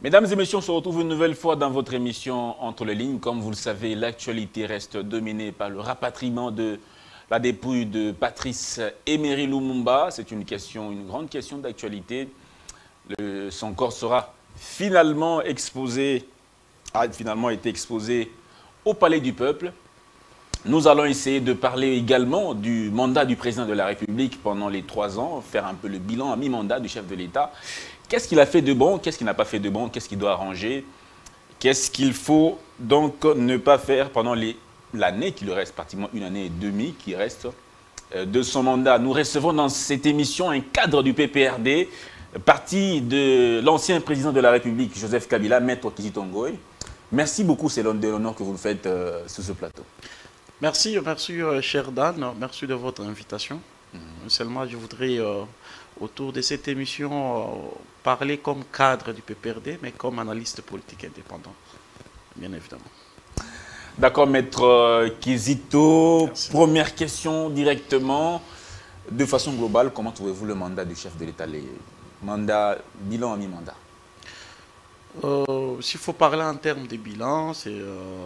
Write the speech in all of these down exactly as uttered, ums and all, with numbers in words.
Mesdames et messieurs, on se retrouve une nouvelle fois dans votre émission Entre les lignes. Comme vous le savez, l'actualité reste dominée par le rapatriement de la dépouille de Patrice Emery Lumumba. C'est une question, une grande question d'actualité. Son corps sera finalement exposé, a finalement été exposé au Palais du Peuple. Nous allons essayer de parler également du mandat du président de la République pendant les trois ans, faire un peu le bilan à mi-mandat du chef de l'État. Qu'est-ce qu'il a fait de bon? Qu'est-ce qu'il n'a pas fait de bon? Qu'est-ce qu'il doit arranger? Qu'est-ce qu'il faut donc ne pas faire pendant l'année qui lui reste, pratiquement une année et demie qui reste de son mandat? Nous recevons dans cette émission un cadre du P P R D, parti de l'ancien président de la République, Joseph Kabila, Maître Kizito Ngoy. Merci beaucoup, c'est l'honneur que vous faites euh, sur ce plateau. Merci, merci euh, cher Dan, merci de votre invitation. Mmh. Seulement, je voudrais, euh, autour de cette émission, euh, parler comme cadre du P P R D, mais comme analyste politique indépendant, bien évidemment. D'accord, Maître euh, Kizito. Merci. Première question directement. De façon globale, comment trouvez-vous le mandat du chef de l'État, les mandats, bilan à mi-mandat? euh, S'il faut parler en termes de bilan, c'est... Euh...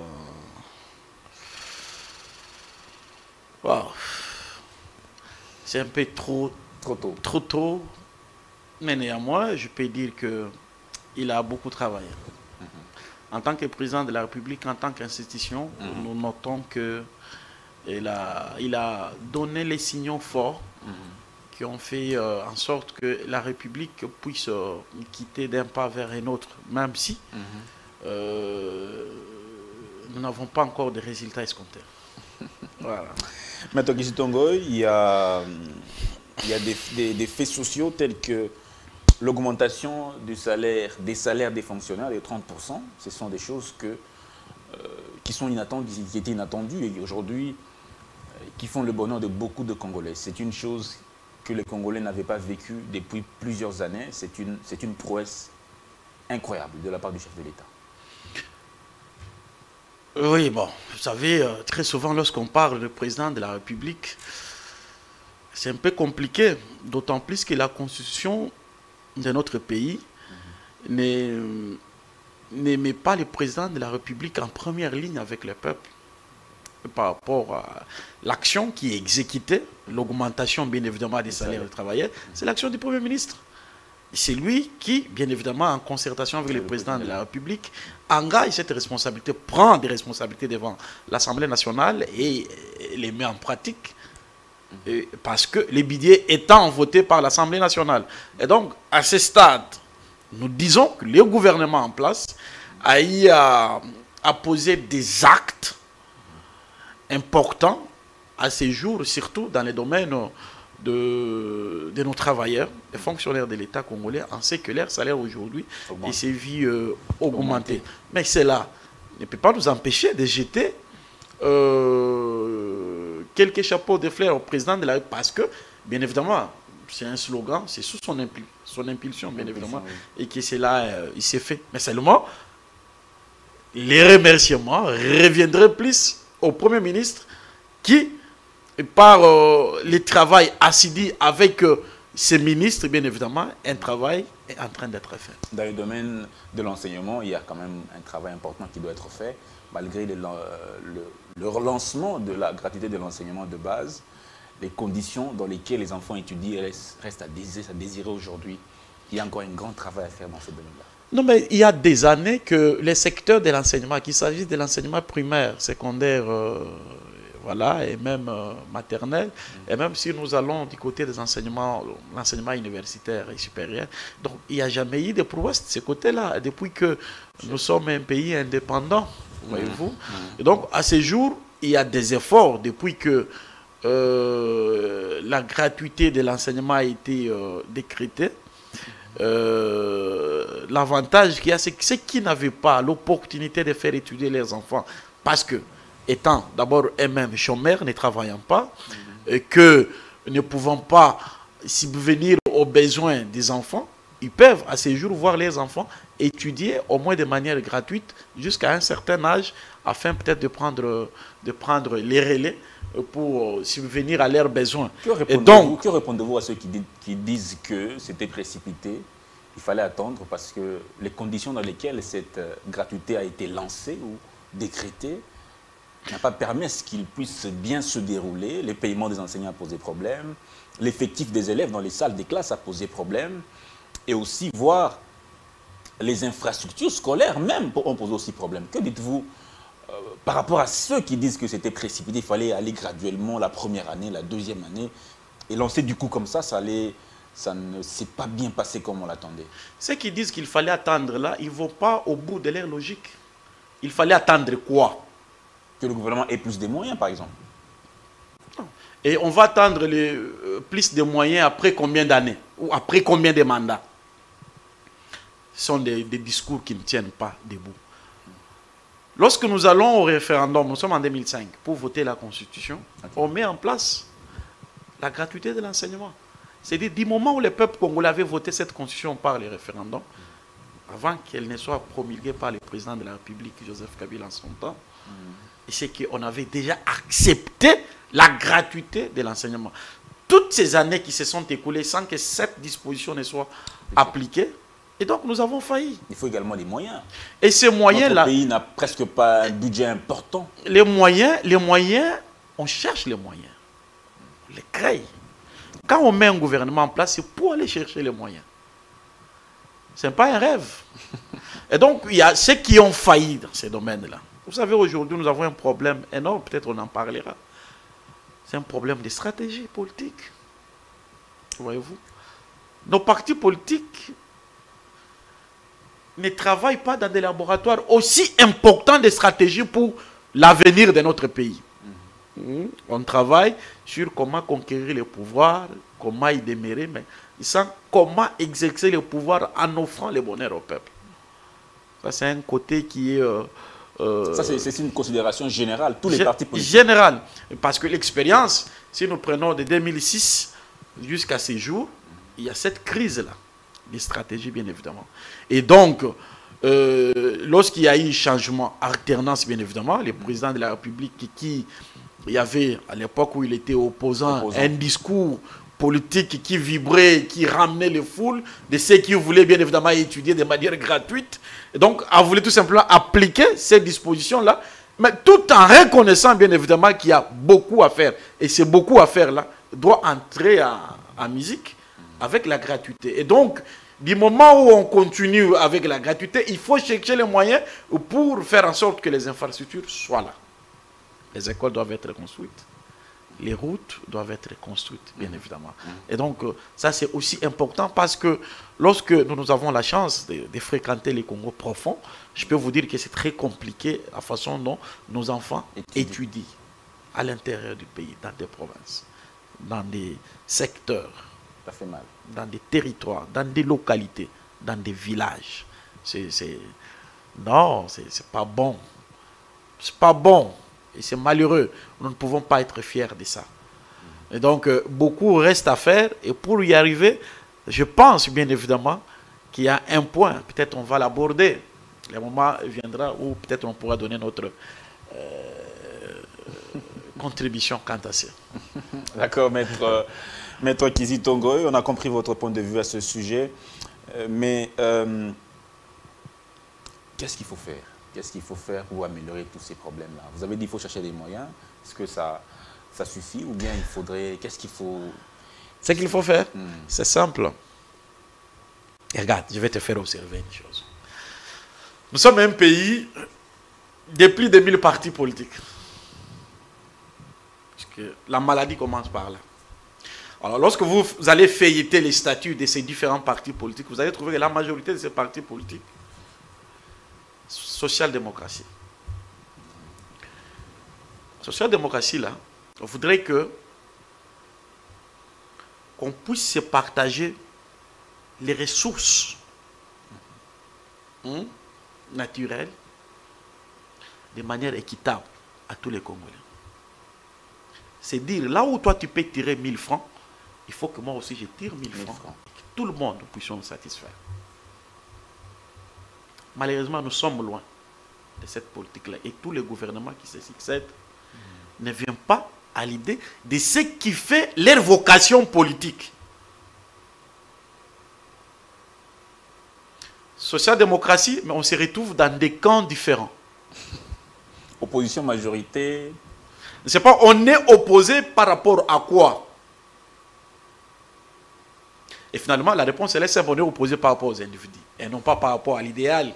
Wow. C'est un peu trop, trop tôt. Trop tôt. Mais néanmoins, je peux dire qu'il a beaucoup travaillé. Mm-hmm. En tant que président de la République, en tant qu'institution, mm-hmm. nous notons qu'il a, il a donné les signaux forts mm-hmm. qui ont fait euh, en sorte que la République puisse euh, quitter d'un pas vers un autre, même si mm-hmm. euh, nous n'avons pas encore de résultats escomptés. Voilà. Maître Kizito Ngoy, il y a, il y a des, des, des faits sociaux tels que l'augmentation du salaire, des salaires des fonctionnaires de trente pour cent. Ce sont des choses que, euh, qui sont inattendues, qui étaient inattendues et aujourd'hui euh, qui font le bonheur de beaucoup de Congolais. C'est une chose que les Congolais n'avaient pas vécue depuis plusieurs années. C'est une, c'est une prouesse incroyable de la part du chef de l'État. Oui, bon, vous savez, euh, très souvent lorsqu'on parle du président de la République, c'est un peu compliqué, d'autant plus que la constitution de notre pays mm-hmm. ne met pas le président de la République en première ligne avec le peuple par rapport à l'action qui est exécutée, l'augmentation bien évidemment des salaires des travailleurs, c'est l'action du Premier ministre. C'est lui qui, bien évidemment, en concertation avec le président de la République, engage cette responsabilité, prend des responsabilités devant l'Assemblée nationale et les met en pratique. Et parce que les budgets étant votés par l'Assemblée nationale. Et donc, à ce stade, nous disons que le gouvernement en place a eu à, à poser des actes importants à ces jours, surtout dans les domaines De, de nos travailleurs, des fonctionnaires de l'État congolais, on sait que leur salaire aujourd'hui s'est vu euh, augmenter. Mais cela ne peut pas nous empêcher de jeter euh, quelques chapeaux de fleurs au président de la République, parce que, bien évidemment, c'est un slogan, c'est sous son, impul son impulsion, bien évidemment, oui. Et que cela, euh, il s'est fait. Mais seulement, les remerciements reviendraient plus au Premier ministre qui, par euh, le travail assidu avec euh, ces ministres, bien évidemment, un travail est en train d'être fait. Dans le domaine de l'enseignement, il y a quand même un travail important qui doit être fait, malgré le, le, le relancement de la gratuité de l'enseignement de base, les conditions dans lesquelles les enfants étudient restent, restent à désirer, à désirer aujourd'hui. Il y a encore un grand travail à faire dans ce domaine-là. Non, mais il y a des années que les secteurs de l'enseignement, qu'il s'agisse de l'enseignement primaire, secondaire, euh, voilà, et même euh, maternelle, mmh. et même si nous allons du côté des enseignements, l'enseignement universitaire et supérieur, donc il n'y a jamais eu de prouesse de ce côté-là, depuis que nous sommes un pays indépendant, mmh. voyez-vous. Mmh. Et donc, à ce jour, il y a des efforts depuis que euh, la gratuité de l'enseignement a été euh, décrétée. Euh, L'avantage qu'il y a, c'est que ceux qui n'avaient pas l'opportunité de faire étudier leurs enfants, parce que étant d'abord eux-mêmes chômeurs, ne travaillant pas, mmh. et que ne pouvant pas subvenir aux besoins des enfants, ils peuvent à ce jour voir les enfants étudier au moins de manière gratuite jusqu'à un certain âge, afin peut-être de prendre, de prendre les relais pour subvenir à leurs besoins. Que répondez-vous donc... répondez à ceux qui, qui disent que c'était précipité il fallait attendre parce que les conditions dans lesquelles cette gratuité a été lancée ou décrétée n'a pas permis à ce qu'il puisse bien se dérouler. Les paiements des enseignants a posé problème, l'effectif des élèves dans les salles des classes a posé problème, et aussi voir les infrastructures scolaires même ont posé aussi problème. Que dites-vous euh, par rapport à ceux qui disent que c'était précipité, il fallait aller graduellement la première année, la deuxième année, et lancer du coup comme ça, ça, allait, ça ne s'est pas bien passé comme on l'attendait. Ceux qui disent qu'il fallait attendre là, ils ne vont pas au bout de leur logique. Il fallait attendre quoi? Que le gouvernement ait plus de moyens, par exemple. Et on va attendre les, euh, plus de moyens après combien d'années? Ou après combien de mandats? Ce sont des, des discours qui ne tiennent pas debout. Lorsque nous allons au référendum, nous sommes en deux mille cinq, pour voter la Constitution, okay. On met en place la gratuité de l'enseignement. C'est-à-dire, du moment où le peuple congolais avait voté cette Constitution par les référendums, avant qu'elle ne soit promulguée par le président de la République, Joseph Kabila en son temps, mm. Et c'est qu'on avait déjà accepté la gratuité de l'enseignement. Toutes ces années qui se sont écoulées sans que cette disposition ne soit appliquée, et donc nous avons failli. Il faut également des moyens. Et ces moyens-là... Notre pays n'a presque pas un budget important. Les moyens, les moyens, on cherche les moyens. On les crée. Quand on met un gouvernement en place, c'est pour aller chercher les moyens. Ce n'est pas un rêve. Et donc, il y a ceux qui ont failli dans ces domaines-là. Vous savez, aujourd'hui, nous avons un problème énorme, peut-être on en parlera. C'est un problème de stratégie politique. Voyez-vous? Nos partis politiques ne travaillent pas dans des laboratoires aussi importants de stratégie pour l'avenir de notre pays. Mmh. On travaille sur comment conquérir le pouvoir, comment y demeurer, mais sans comment exercer le pouvoir en offrant le bonheur au peuple. Ça, c'est un côté qui est... Euh, euh, Ça, c'est une considération générale, tous les partis politiques. Générale, parce que l'expérience, si nous prenons de deux mille six jusqu'à ces jours, il y a cette crise-là, des stratégies bien évidemment. Et donc, euh, lorsqu'il y a eu changement, alternance bien évidemment, le président de la République qui, il y avait à l'époque où il était opposant, opposant, un discours politique qui vibrait, qui ramenait les foules, de ceux qui voulaient bien évidemment étudier de manière gratuite. Et donc, a voulu tout simplement appliquer ces dispositions-là, mais tout en reconnaissant bien évidemment qu'il y a beaucoup à faire. Et ce beaucoup à faire-là doit entrer en, en musique avec la gratuité. Et donc, du moment où on continue avec la gratuité, il faut chercher les moyens pour faire en sorte que les infrastructures soient là. Les écoles doivent être construites. Les routes doivent être construites, bien évidemment. Et donc, ça c'est aussi important parce que lorsque nous, nous avons la chance de, de fréquenter les Congos profonds, je peux vous dire que c'est très compliqué la façon dont nos enfants Étudie. étudient à l'intérieur du pays, dans des provinces, dans des secteurs, ça fait mal. Dans des territoires, dans des localités, dans des villages. C'est, c'est... Non, c'est pas bon. C'est pas bon. Et c'est malheureux. Nous ne pouvons pas être fiers de ça. Et donc, euh, beaucoup reste à faire. Et pour y arriver, je pense bien évidemment qu'il y a un point. Peut-être on va l'aborder. Le moment viendra où peut-être on pourra donner notre euh, contribution quant à ça. D'accord, maître, euh, maître Kizi Tongoy. On a compris votre point de vue à ce sujet. Euh, mais euh, qu'est-ce qu'il faut faire? Qu'est-ce qu'il faut faire pour améliorer tous ces problèmes-là? Vous avez dit qu'il faut chercher des moyens. Est-ce que ça, ça suffit ou bien il faudrait... Qu'est-ce qu'il faut... Ce qu'il faut faire, hmm. c'est simple. Et regarde, je vais te faire observer une chose. Nous sommes un pays de plus de mille partis politiques. Parce que la maladie commence par là. Alors, lorsque vous allez feuilleter les statuts de ces différents partis politiques, vous allez trouver que la majorité de ces partis politiques, social-démocratie. Social-démocratie, là, on voudrait que qu'on puisse se partager les ressources hein, naturelles de manière équitable à tous les Congolais. C'est dire, là où toi tu peux tirer mille francs, il faut que moi aussi je tire mille francs. francs. Et que tout le monde puisse nous satisfaire. Malheureusement, nous sommes loin de cette politique-là. Et tous les gouvernements qui se succèdent mmh. ne viennent pas à l'idée de ce qui fait leur vocation politique. social-démocratie, mais on se retrouve dans des camps différents. Opposition, majorité. Je sais pas, on est opposé par rapport à quoi? Et finalement, la réponse elle est simple, on est opposé par rapport aux individus, et non pas par rapport à l'idéal.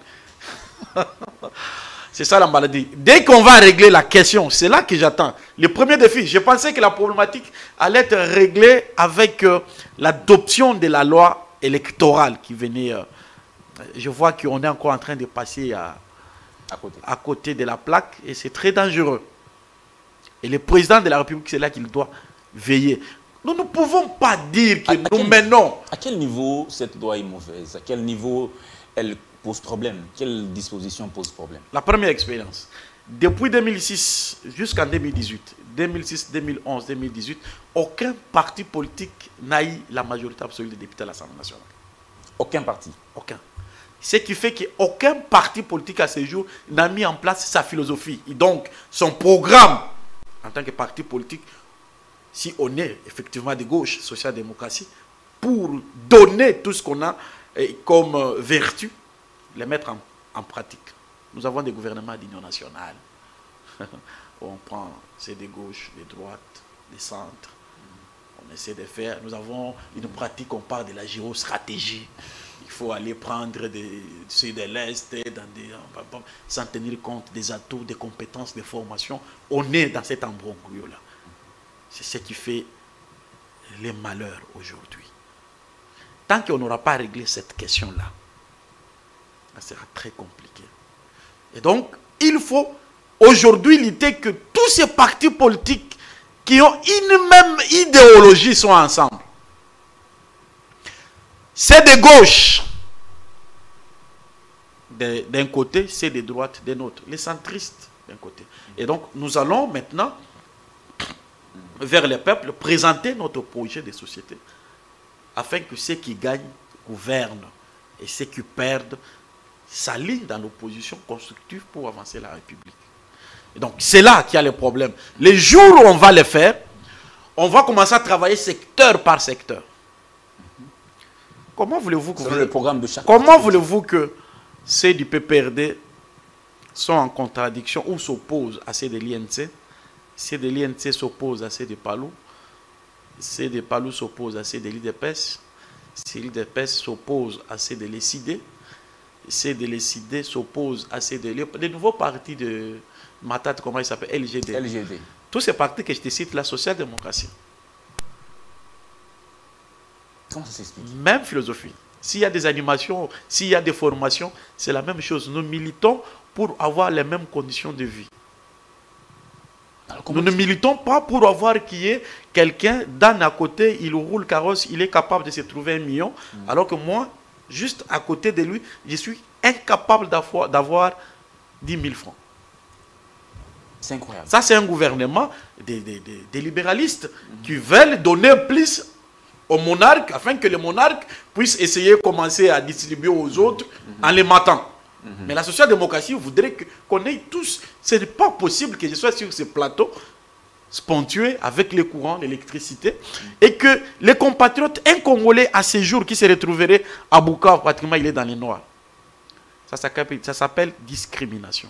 C'est ça la maladie. Dès qu'on va régler la question, c'est là que j'attends. Le premier défi, je pensais que la problématique allait être réglée avec euh, l'adoption de la loi électorale qui venait. Euh, je vois qu'on est encore en train de passer à, à, côté. à côté de la plaque et c'est très dangereux. Et le président de la République, c'est là qu'il doit veiller. Nous ne pouvons pas dire que à, à nous quel, menons. À quel niveau cette loi est mauvaise? À quel niveau elle pose problème? Quelle disposition pose problème? La première expérience. Depuis deux mille six jusqu'en deux mille dix-huit, deux mille six, deux mille onze, deux mille dix-huit, aucun parti politique n'a eu la majorité absolue des députés à l'Assemblée nationale. Aucun parti? Aucun. Ce qui fait qu'aucun parti politique à ce jour n'a mis en place sa philosophie. Et donc, son programme en tant que parti politique, si on est effectivement de gauche, social-démocratie, pour donner tout ce qu'on a comme euh, vertu, les mettre en, en pratique. Nous avons des gouvernements d'union nationale. On prend, c'est des gauches, des droites, des centres. On essaie de faire. Nous avons une pratique, on parle de la géostratégie. Il faut aller prendre des, ceux de l'Est, dans des, sans tenir compte des atouts, des compétences, des formations. On est dans cet embrouille-là. C'est ce qui fait les malheurs aujourd'hui. Tant qu'on n'aura pas réglé cette question-là, ça sera très compliqué. Et donc, il faut aujourd'hui lutter que tous ces partis politiques qui ont une même idéologie sont ensemble. C'est de gauche d'un côté, c'est de droite d'un autre. Les centristes d'un côté. Et donc, nous allons maintenant, vers les peuples, présenter notre projet de société afin que ceux qui gagnent gouvernent et ceux qui perdent s'alignent dans l'opposition constructive pour avancer la République. Et donc, c'est là qu'il y a le problème. Les jours où on va le faire, on va commencer à travailler secteur par secteur. Comment voulez-vous que, vous... le programme de chaque Comment voulez-vous que ceux du P P R D sont en contradiction ou s'opposent à ceux de l'I N C? Ceux de l'I N C s'opposent à ceux de Palou. Ceux de Palou s'opposent à ceux de l'I D P S. Ceux de l'I D P S s'opposent à ceux de l'E C I D. Ceux de l'E C I D s'opposent à ceux de... Les nouveaux partis de Matat, comment il s'appelle? L G D. L G D. Tous ces partis que je te cite, la social-démocratie. Comment ça s'explique? Même philosophie. S'il y a des animations, s'il y a des formations, c'est la même chose. Nous militons pour avoir les mêmes conditions de vie. Alors, nous ne militons pas pour avoir qu'il y ait quelqu'un d'un à côté, il roule carrosse, il est capable de se trouver un million, mmh. alors que moi, juste à côté de lui, je suis incapable d'avoir dix mille francs. C'est incroyable. Ça, c'est un gouvernement des, des, des, des libéralistes mmh. qui veulent donner plus au monarque afin que le monarque puisse essayer de commencer à distribuer aux autres mmh. en les matant. Mmh. Mais la social-démocratie voudrait qu'on ait tous... Ce n'est pas possible que je sois sur ce plateau spontueux avec les courants, l'électricité, mmh. et que les compatriotes, un Congolais à ce jour qui se retrouverait à Bukavu, pratiquement il est dans les noirs. Ça s'appelle discrimination.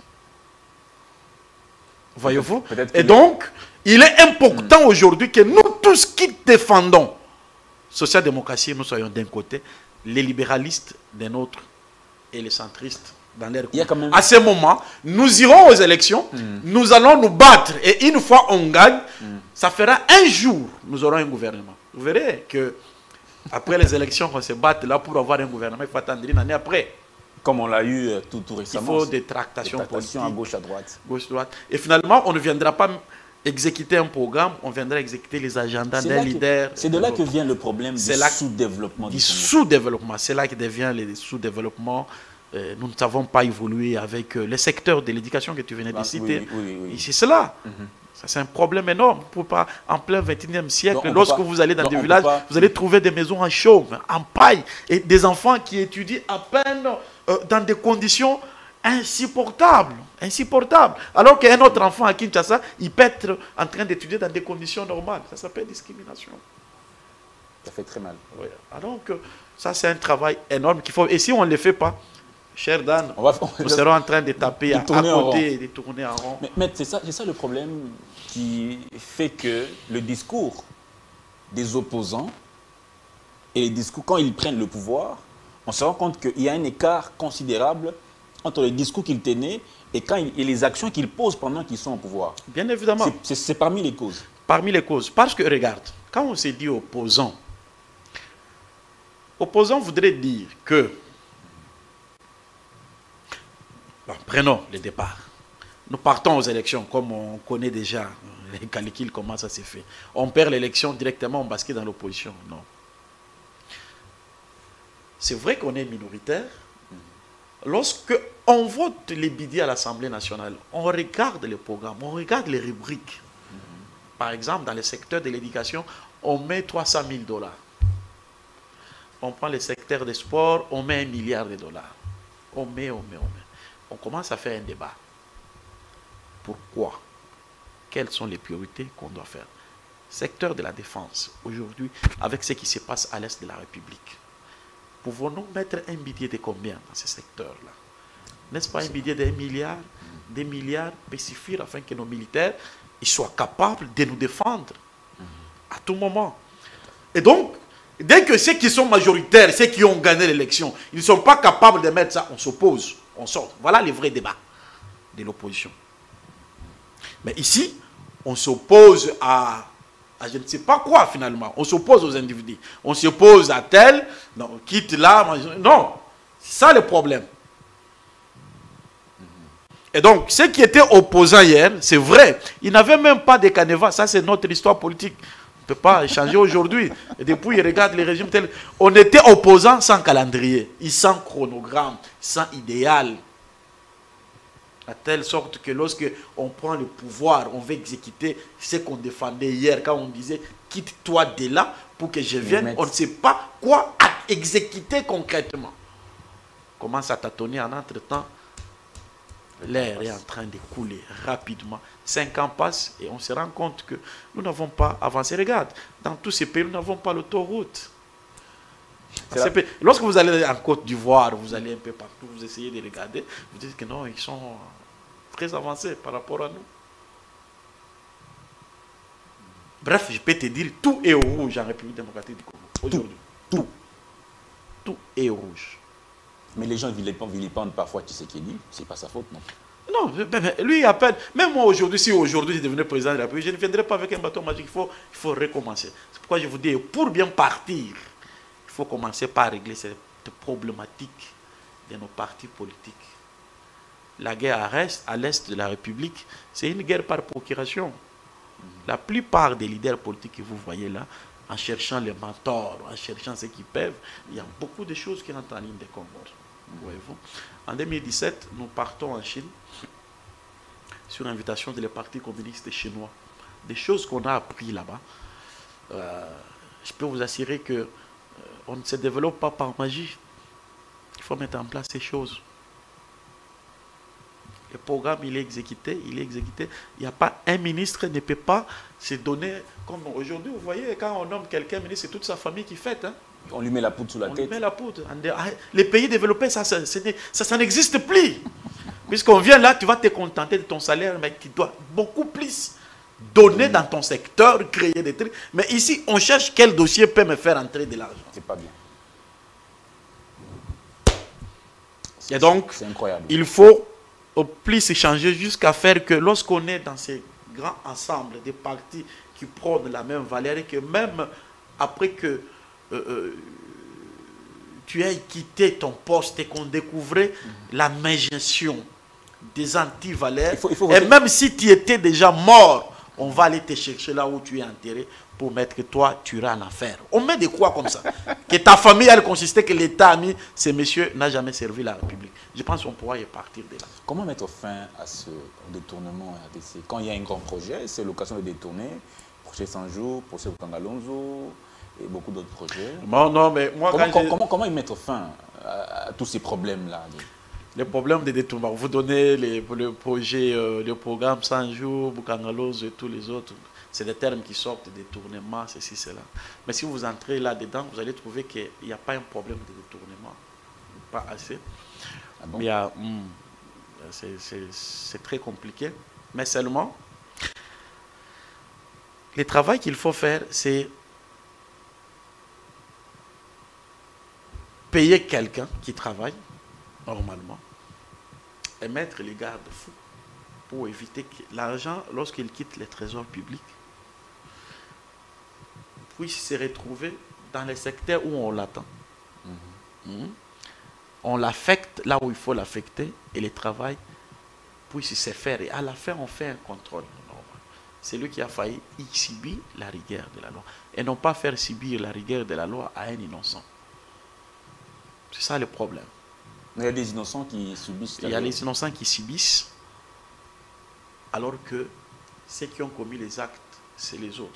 Voyez-vous? Et donc, il est important mmh. aujourd'hui que nous tous qui défendons social-démocratie, nous soyons d'un côté, les libéralistes d'un autre et les centristes dans leur côté. Même... À ce moment, nous irons aux élections, mmh. nous allons nous battre et une fois on gagne, mmh. ça fera un jour, nous aurons un gouvernement. Vous verrez que après les élections, on se batte là pour avoir un gouvernement, il faut attendre une année après. Comme on l'a eu tout, tout récemment. Il faut des tractations, des tractations politiques, à gauche, à droite. Gauche, droite. Et finalement, on ne viendra pas exécuter un programme, on viendra exécuter les agendas d'un leader. C'est de là que vient le problème du sous-développement. Du sous-développement. C'est là que devient le sous-développement. Euh, nous ne savons pas évoluer avec euh, le secteur de l'éducation que tu venais de citer. Oui, oui, oui. C'est cela. Mm-hmm. Ça, c'est un problème énorme. Pour pas, en plein vingt et unième siècle, donc, lorsque pas, vous allez dans donc, des villages, pas... vous allez trouver des maisons en chaume, en paille, et des enfants qui étudient à peine euh, dans des conditions insupportables. Insupportables. Alors qu'un autre enfant à Kinshasa, il peut être en train d'étudier dans des conditions normales. Ça s'appelle discrimination. Ça fait très mal. Oui. Alors que ça, c'est un travail énorme qu'il faut. Et si on ne le fait pas, Cher Dan, on va, on nous serons en train de taper de à, à côté et de tourner en rond. Mais, mais c'est ça, ça le problème qui fait que le discours des opposants et les discours, quand ils prennent le pouvoir, on se rend compte qu'il y a un écart considérable entre les discours qu'ils tenaient et, quand ils, et les actions qu'ils posent pendant qu'ils sont au pouvoir. Bien évidemment. C'est parmi les causes. Parmi les causes. Parce que, regarde, quand on se dit opposant, opposant voudrait dire que, bon, prenons le départ. Nous partons aux élections, comme on connaît déjà, les calculs, comment ça s'est fait. On perd l'élection directement, on bascule dans l'opposition. Non. C'est vrai qu'on est minoritaire. Lorsque on vote les bidets à l'Assemblée nationale, on regarde les programmes, on regarde les rubriques. Par exemple, dans le secteur de l'éducation, on met trois cent mille dollars. On prend le secteur des sports, on met un milliard de dollars. On met, on met, on met. On commence à faire un débat. Pourquoi? Quelles sont les priorités qu'on doit faire? Secteur de la défense, aujourd'hui, avec ce qui se passe à l'Est de la République. Pouvons-nous mettre un budget de combien dans ce secteur-là? N'est-ce pas un budget d'un milliard, des milliards peut suffire afin que nos militaires ils soient capables de nous défendre à tout moment? Et donc, dès que ceux qui sont majoritaires, ceux qui ont gagné l'élection, ils ne sont pas capables de mettre ça, on s'oppose, on sort. Voilà le vrai débat de l'opposition. Mais ici, on s'oppose à... je ne sais pas quoi finalement. On s'oppose aux individus. On s'oppose à tel, non, quitte là. Non, c'est ça le problème. Et donc, ceux qui étaient opposants hier, c'est vrai, ils n'avaient même pas de canevas. Ça, c'est notre histoire politique. On ne peut pas changer aujourd'hui. Et depuis, ils regardent les régimes tels. On était opposants sans calendrier, sans chronogramme, sans idéal. À telle sorte que lorsque on prend le pouvoir, on veut exécuter ce qu'on défendait hier quand on disait quitte-toi de là pour que je vienne. On ne sait pas quoi exécuter concrètement. On commence à tâtonner en entre-temps. L'air est en train de couler rapidement. Cinq ans passent et on se rend compte que nous n'avons pas avancé. Regarde, dans tous ces pays, nous n'avons pas l'autoroute. Lorsque vous allez en Côte d'Ivoire, vous allez un peu partout, vous essayez de regarder, vous dites que non, ils sont très avancés par rapport à nous. Bref, je peux te dire, tout est au rouge en République démocratique du Congo. Aujourd'hui. Tout. tout. Tout est au rouge. Mais les gens vilipendent parfois Tshisekedi, c'est pas sa faute, non? Non, lui, à peine. Même moi, aujourd'hui, si aujourd'hui je devenais président de la République, je ne viendrai pas avec un bâton magique. Il faut, il faut recommencer. C'est pourquoi je vous dis, pour bien partir, il faut commencer par régler cette problématique de nos partis politiques. La guerre à l'est de la République, c'est une guerre par procuration. La plupart des leaders politiques que vous voyez là, en cherchant les mentors, en cherchant ceux qui peuvent, il y a beaucoup de choses qui rentrent en ligne de compte. Voyez-vous. En deux mille dix-sept, nous partons en Chine sur invitation des partis communistes chinois. Des choses qu'on a appris là-bas. Euh, je peux vous assurer que euh, on ne se développe pas par magie. Il faut mettre en place ces choses. Le programme, il est exécuté, il est exécuté. Il n'y a pas un ministre qui ne peut pas se donner, comme aujourd'hui, vous voyez, quand on nomme quelqu'un ministre, c'est toute sa famille qui fête. Hein. On lui met la poudre sous la on tête. On lui met la poudre. Les pays développés, ça, ça, ça, ça, ça n'existe plus. Puisqu'on vient là, tu vas te contenter de ton salaire, mais tu dois beaucoup plus donner mmh. dans ton secteur, créer des trucs. Mais ici, on cherche quel dossier peut me faire entrer de l'argent. C'est pas bien. Et donc, incroyable. Il faut au plus changer jusqu'à faire que lorsqu'on est dans ces grands ensembles des partis qui prônent la même valeur et que même après que euh, euh, tu aies quitté ton poste et qu'on découvrait mmh. la mégestion des anti-valeurs, et même si tu étais déjà mort, on va aller te chercher là où tu es enterré pour mettre que toi, tu iras en enfer. On met de quoi comme ça? Que ta famille, elle consistait, que l'État a mis, ce monsieur n'a jamais servi la République. Je pense qu'on pourra y partir de là. Comment mettre fin à ce détournement R D C? Quand il y a un grand projet, c'est l'occasion de détourner. Projet cent jours, projet Bukangalonzo et beaucoup d'autres projets. Non, non, mais moi, comment, quand comment, comment y mettre fin à, à tous ces problèmes-là? Les problèmes de détournement. Vous donnez les, le projet, euh, le programme cent jours, Bukangalonzo et tous les autres. C'est des termes qui sortent de détournement, ceci, cela. Mais si vous entrez là-dedans, vous allez trouver qu'il n'y a pas un problème de détournement. pas assez. Ah bon? Mais il y a, hmm, c'est- c'est c'est très compliqué. Mais seulement, le travail qu'il faut faire, c'est payer quelqu'un qui travaille normalement et mettre les garde-fous pour éviter que l'argent, lorsqu'il quitte les trésors publics, puisse se retrouver dans les secteurs où on l'attend. Mm-hmm. Mm-hmm. On l'affecte là où il faut l'affecter et le travail puisse se faire. Et à la fin, on fait un contrôle normal. C'est lui qui a failli y subir la rigueur de la loi. Et non pas faire subir la rigueur de la loi à un innocent. C'est ça le problème. Il y a des innocents qui subissent la Il y a loi. les innocents qui subissent, alors que ceux qui ont commis les actes, c'est les autres.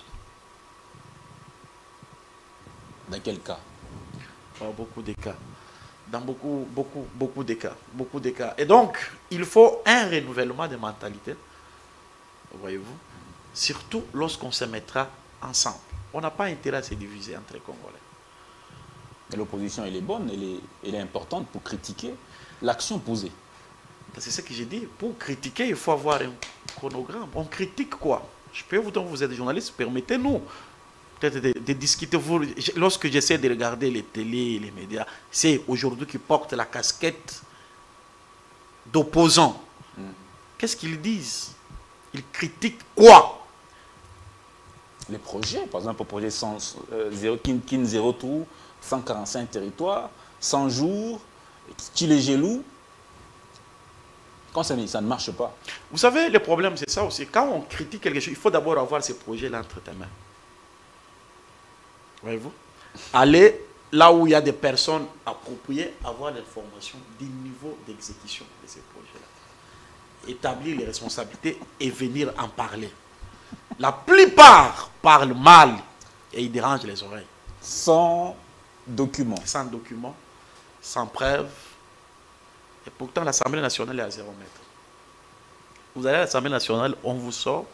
Dans quel cas? Dans beaucoup de cas. Dans beaucoup, beaucoup, beaucoup de cas. Beaucoup de cas. Et donc, il faut un renouvellement de mentalité, voyez-vous, surtout lorsqu'on se mettra ensemble. On n'a pas intérêt à se diviser entre les Congolais. Et l'opposition, elle est bonne, elle est, elle est importante pour critiquer l'action posée. C'est ce que j'ai dit. Pour critiquer, il faut avoir un chronogramme. On critique quoi? Je peux vous dire, vous êtes journaliste, permettez-nous peut-être de, de discuter. Vous, lorsque j'essaie de regarder les télés, les médias, c'est aujourd'hui qui portent la casquette d'opposants. Mm. Qu'est-ce qu'ils disent? Ils critiquent quoi? Les projets, par exemple, le projet Kin Zéro Tour, cent quarante-cinq territoires, cent jours, Tchilé-Gelou. Quand ça, ça ne marche pas. Vous savez, le problème, c'est ça aussi. Quand on critique quelque chose, il faut d'abord avoir ces projets-là entre tes mains. Voyez-vous? Aller là où il y a des personnes appropriées, avoir l'information du niveau d'exécution de ces projets-là. Établir les responsabilités et venir en parler. La plupart parlent mal et ils dérangent les oreilles. Sans documents. Sans documents, sans preuves. Et pourtant, l'Assemblée nationale est à zéro mètre. Vous allez à l'Assemblée nationale, on vous sort.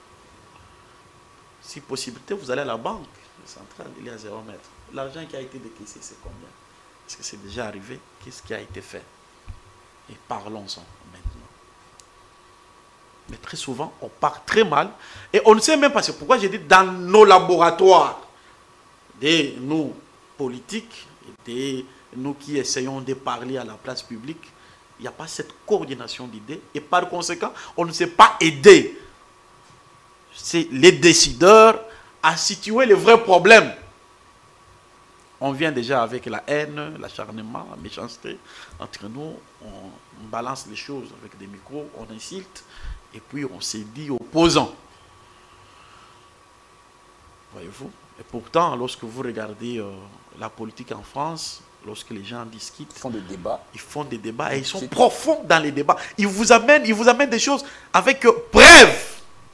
Si possibilité, vous allez à la banque centrale, il est à zéro mètre. L'argent qui a été décaissé, c'est combien? Est-ce que c'est déjà arrivé? Qu'est-ce qui a été fait? Et parlons-en maintenant. Mais très souvent, on part très mal. Et on ne sait même pas, c'est pourquoi j'ai dit dans nos laboratoires, des nous politiques, des nous qui essayons de parler à la place publique, il n'y a pas cette coordination d'idées. Et par conséquent, on ne sait pas aider les décideurs à situer les vrais problèmes. On vient déjà avec la haine, l'acharnement, la méchanceté. Entre nous, on balance les choses avec des micros, on insulte, et puis on s'est dit opposant. Voyez-vous? Et pourtant, lorsque vous regardez euh, la politique en France, lorsque les gens discutent, ils font des débats. Ils font des débats et ils sont profonds dans les débats. Ils vous amènent, ils vous amènent des choses avec euh, preuves.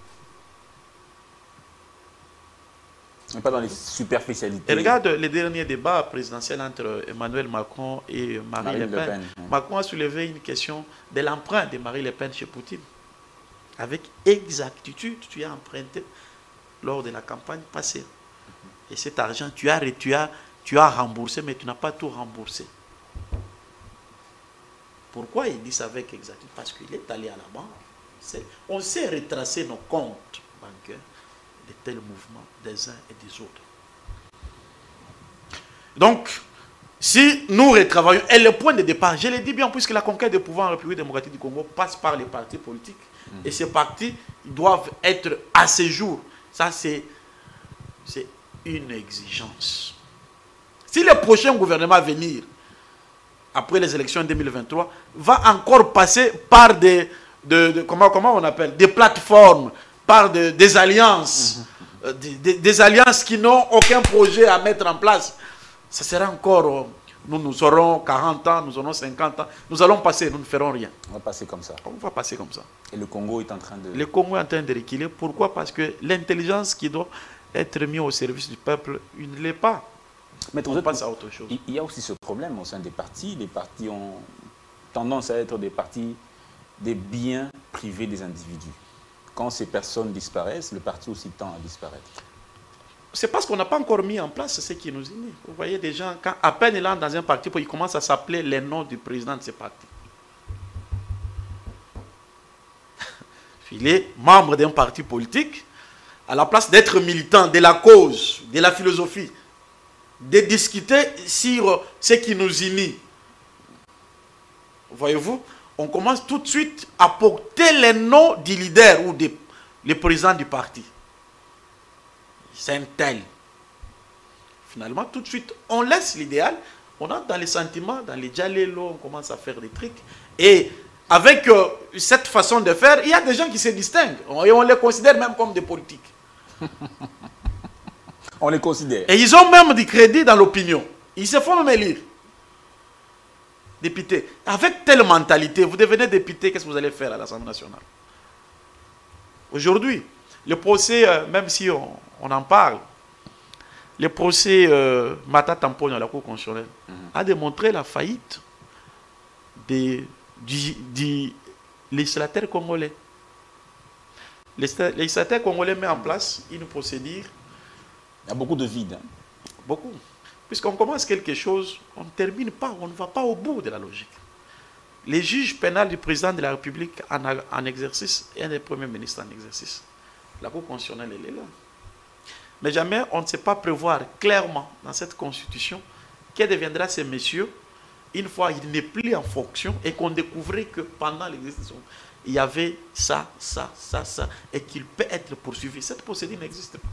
Mais pas dans les superficialités. Et regarde les derniers débats présidentiels entre Emmanuel Macron et Marie, Marie Le Pen. Le Pen oui. Macron a soulevé une question de l'empreinte de Marie Le Pen chez Poutine. Avec exactitude, tu as emprunté lors de la campagne passée. Et cet argent, tu as, tu as, tu as remboursé, mais tu n'as pas tout remboursé. Pourquoi il dit ça avec exactitude? Parce qu'il est allé à la banque. On sait retracer nos comptes bancaires de tels mouvements des uns et des autres. Donc, si nous retravaillons, et le point de départ, je l'ai dit bien, puisque la conquête du pouvoir en République démocratique du Congo passe par les partis politiques, mmh. et ces partis doivent être à ce jour. Ça, c'est une exigence. Si le prochain gouvernement à venir, après les élections deux mille vingt-trois, va encore passer par des, de, de, comment, comment on appelle, des plateformes, par de, des alliances, mmh. euh, des, des, des alliances qui n'ont aucun projet à mettre en place, ça sera encore, euh, nous, nous aurons quarante ans, nous aurons cinquante ans, nous allons passer, nous ne ferons rien. On va passer comme ça. On va passer comme ça. Et le Congo est en train de... Le Congo est en train de reculer. Pourquoi? Parce que l'intelligence qui doit être mise au service du peuple, il ne l'est pas. Mais on passe à autre chose. Il y a aussi ce problème au sein des partis. Les partis ont tendance à être des partis des biens privés des individus. Quand ces personnes disparaissent, le parti aussi tend à disparaître. c'est parce qu'on n'a pas encore mis en place ce qui nous unit. Vous voyez des gens, quand à peine ils entrent dans un parti, ils commencent à s'appeler les noms du président de ce parti. Il est membre d'un parti politique, à la place d'être militant de la cause, de la philosophie, de discuter sur ce qui nous unit. Voyez-vous, on commence tout de suite à porter les noms du leader ou du le président du parti. C'est un tel. Finalement, tout de suite, on laisse l'idéal, on entre dans les sentiments, dans les dialélos, on commence à faire des trucs. Et avec euh, cette façon de faire, il y a des gens qui se distinguent. Et on les considère même comme des politiques. On les considère. Et ils ont même du crédit dans l'opinion. Ils se font même élire. Député. Avec telle mentalité, vous devenez député, qu'est-ce que vous allez faire à l'Assemblée nationale? Aujourd'hui, le procès, euh, même si on, on en parle, le procès euh, Mata Tamponyo à la Cour constitutionnelle mm-hmm. a démontré la faillite des, du, du législateur congolais. Le législateur congolais met en place une procédure. Il y a beaucoup de vide. Hein? Beaucoup. Puisqu'on commence quelque chose, on ne termine pas, on ne va pas au bout de la logique. Les juges pénals du président de la République en, en exercice et un des premiers ministres en exercice. La Cour constitutionnelle, elle est là. Mais jamais on ne sait pas prévoir clairement dans cette constitution que deviendra ces messieurs une fois qu'il n'est plus en fonction et qu'on découvrait que pendant l'exercice, il y avait ça, ça, ça, ça, et qu'il peut être poursuivi. Cette procédure n'existe pas.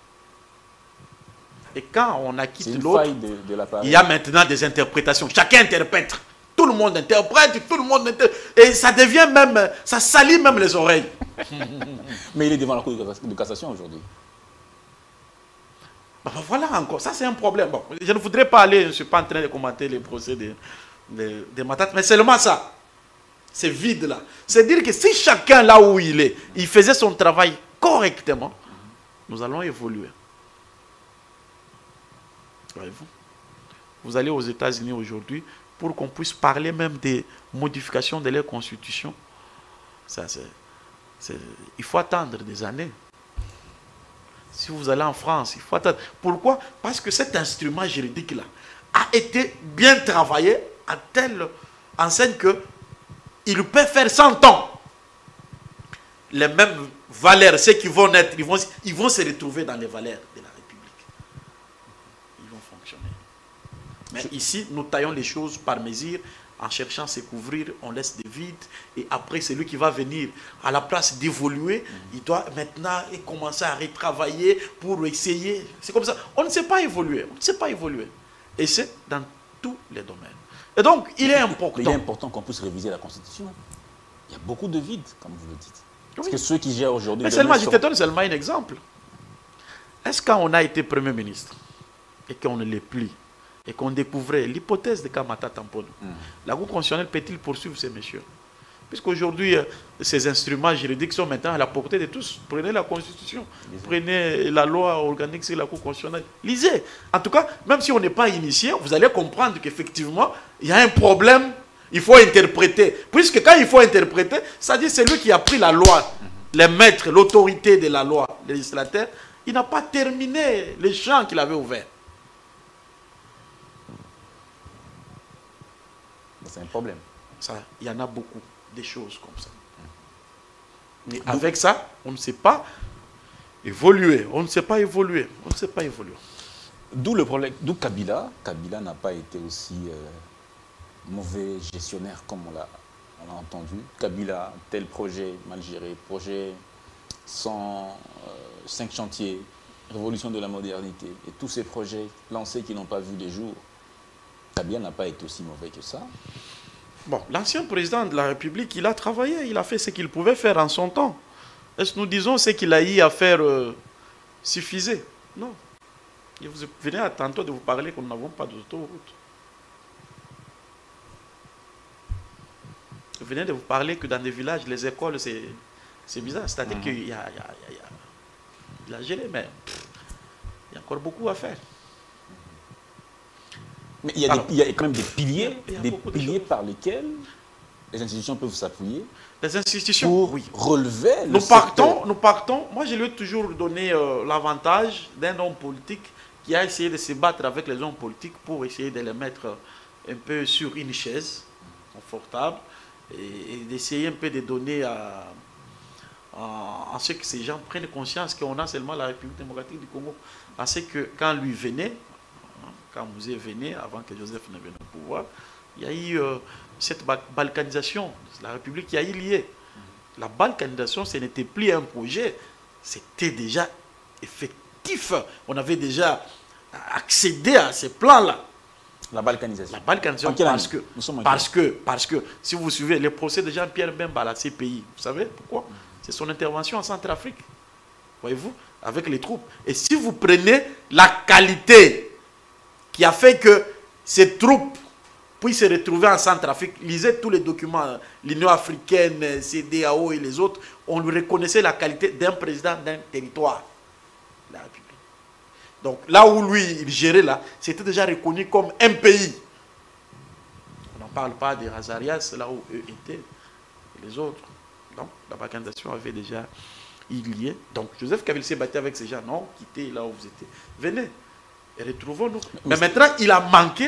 Et quand on acquitte l'autre, il y a maintenant des interprétations. Chacun interprète. Tout le monde interprète, tout le monde interprète. Et ça devient même, ça salit même les oreilles. Mais il est devant la Cour de cassation aujourd'hui. Ben voilà encore, ça c'est un problème. Bon, je ne voudrais pas aller, je ne suis pas en train de commenter les procès de, de, de Matata, mais seulement ça. C'est vide là. C'est dire que si chacun là où il est, il faisait son travail correctement, nous allons évoluer. Voyez-vous? Vous allez aux États-Unis aujourd'hui pour qu'on puisse parler même des modifications de leur constitution. Ça, c'est, c'est, il faut attendre des années. Si vous allez en France, il faut attendre. Pourquoi? Parce que cet instrument juridique-là a été bien travaillé à telle enseigne que il peut faire cent ans. Les mêmes valeurs, ceux qui vont naître, ils vont, ils vont se retrouver dans les valeurs de la République. Ils vont fonctionner. Mais ici, nous taillons les choses par mesure. En cherchant à se couvrir, on laisse des vides. Et après, celui qui va venir à la place d'évoluer, mmh. il doit maintenant commencer à retravailler pour essayer. C'est comme ça. On ne sait pas évoluer. On ne sait pas évoluer. Et c'est dans tous les domaines. Et donc, il est important. Mais il est important qu'on puisse réviser la Constitution. Il y a beaucoup de vides, comme vous le dites. Parce oui. que ceux qui gèrent aujourd'hui... Mais seulement, je te donne seulement un exemple. Est-ce qu'on a été Premier ministre et qu'on ne l'est plus, et qu'on découvrait l'hypothèse de Mata Tamponyo, mm. la Cour constitutionnelle peut-il poursuivre ces messieurs? Puisqu'aujourd'hui, euh, ces instruments juridiques sont maintenant à la portée de tous. Prenez la Constitution, Lisez. Prenez la loi organique sur la Cour constitutionnelle. Lisez. En tout cas, même si on n'est pas initié, vous allez comprendre qu'effectivement, il y a un problème, il faut interpréter. Puisque quand il faut interpréter, ça dit c'est lui qui a pris la loi, mm-hmm. les maîtres, l'autorité de la loi, le législateur, il n'a pas terminé les champs qu'il avait ouverts. C'est un problème. Ça, il y en a beaucoup, des choses comme ça. Mais avec ça, on ne sait pas évoluer. On ne sait pas évoluer. On ne sait pas évoluer. D'où le problème. D'où Kabila. Kabila n'a pas été aussi euh, mauvais gestionnaire comme on l'a entendu. Kabila, tel projet mal géré, projet sans euh, cinq chantiers, révolution de la modernité, et tous ces projets lancés qui n'ont pas vu les jours. Kabila n'a pas été aussi mauvais que ça. Bon, l'ancien président de la République, il a travaillé, il a fait ce qu'il pouvait faire en son temps. Est-ce que nous disons ce qu'il a eu à faire euh, suffisait? Non. Et vous venez à tantôt de vous parler que nous n'avons pas d'autoroute. Vous venez de vous parler que dans des villages, les écoles, c'est bizarre. C'est-à-dire mmh. qu'il y a, il y a, il y a, il a géré, mais pff, il y a encore beaucoup à faire. Mais il y, a des, il y a quand même des piliers, des piliers par lesquels Les institutions peuvent s'appuyer Les institutions, pour oui. relever le Nous secteur. partons, nous partons. Moi, je lui ai toujours donné euh, l'avantage d'un homme politique qui a essayé de se battre avec les hommes politiques pour essayer de les mettre un peu sur une chaise confortable et, et d'essayer un peu de donner à, à, à ce que ces gens prennent conscience qu'on a seulement la République démocratique du Congo. À ce que quand lui venait, quand Mouzé venait, avant que Joseph ne vienne au pouvoir, il y a eu euh, cette balkanisation de la République qui a eu lié. La balkanisation, ce n'était plus un projet, c'était déjà effectif. On avait déjà accédé à ces plans-là. La balkanisation. La balkanisation, parce que, parce, que, parce que, si vous suivez les procès de Jean-Pierre Bemba à la C P I, vous savez pourquoi? C'est son intervention en Centrafrique, voyez-vous, avec les troupes. Et si vous prenez la qualité qui a fait que ces troupes puissent se retrouver en Centrafrique, lisez tous les documents, l'Union africaine, C D A O et les autres, on lui reconnaissait la qualité d'un président d'un territoire, la République. Donc là où lui, il gérait là, c'était déjà reconnu comme un pays. On n'en parle pas des Hazarias, là où eux étaient, et les autres. Donc la balkanisation avait déjà y lié. Donc Joseph Kabila s'est battu avec ces gens, non, quittez là où vous étiez. Venez, et retrouvons-nous. Mais, Mais maintenant, il a manqué,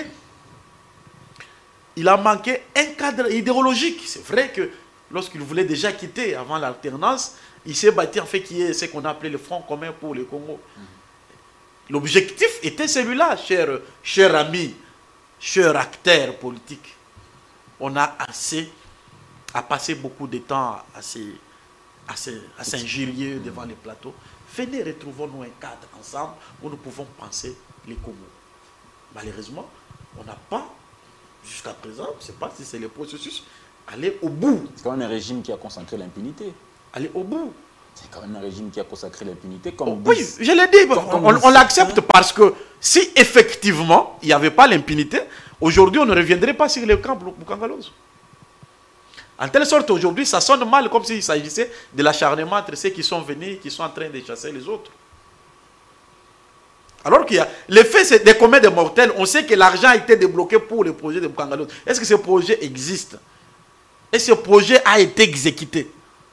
il a manqué un cadre idéologique. C'est vrai que lorsqu'il voulait déjà quitter avant l'alternance, il s'est battu en fait qui est ce qu'on a appelé le Front commun pour le Congo. Mm. L'objectif était celui-là, cher, cher ami, cher acteur politique. On a assez, à passer beaucoup de temps à s'injurier devant les plateaux. Venez, retrouvons-nous un cadre ensemble où nous pouvons penser les Congo. Malheureusement, on n'a pas, jusqu'à présent, je ne sais pas si c'est le processus, aller au bout. C'est quand même un régime qui a consacré l'impunité. Aller au bout. C'est quand même un régime qui a consacré l'impunité. Comme oh, oui, je l'ai dit, comme, on, on, on l'accepte parce que si effectivement il n'y avait pas l'impunité, aujourd'hui on ne reviendrait pas sur le camp Boukangalose. En telle sorte, aujourd'hui, ça sonne mal comme s'il s'agissait de l'acharnement entre ceux qui sont venus et qui sont en train de chasser les autres. Alors qu'il y a l'effet des communs des mortels, on sait que l'argent a été débloqué pour le projet de Boukangalose. Est-ce que ce projet existe? Et ce projet a été exécuté?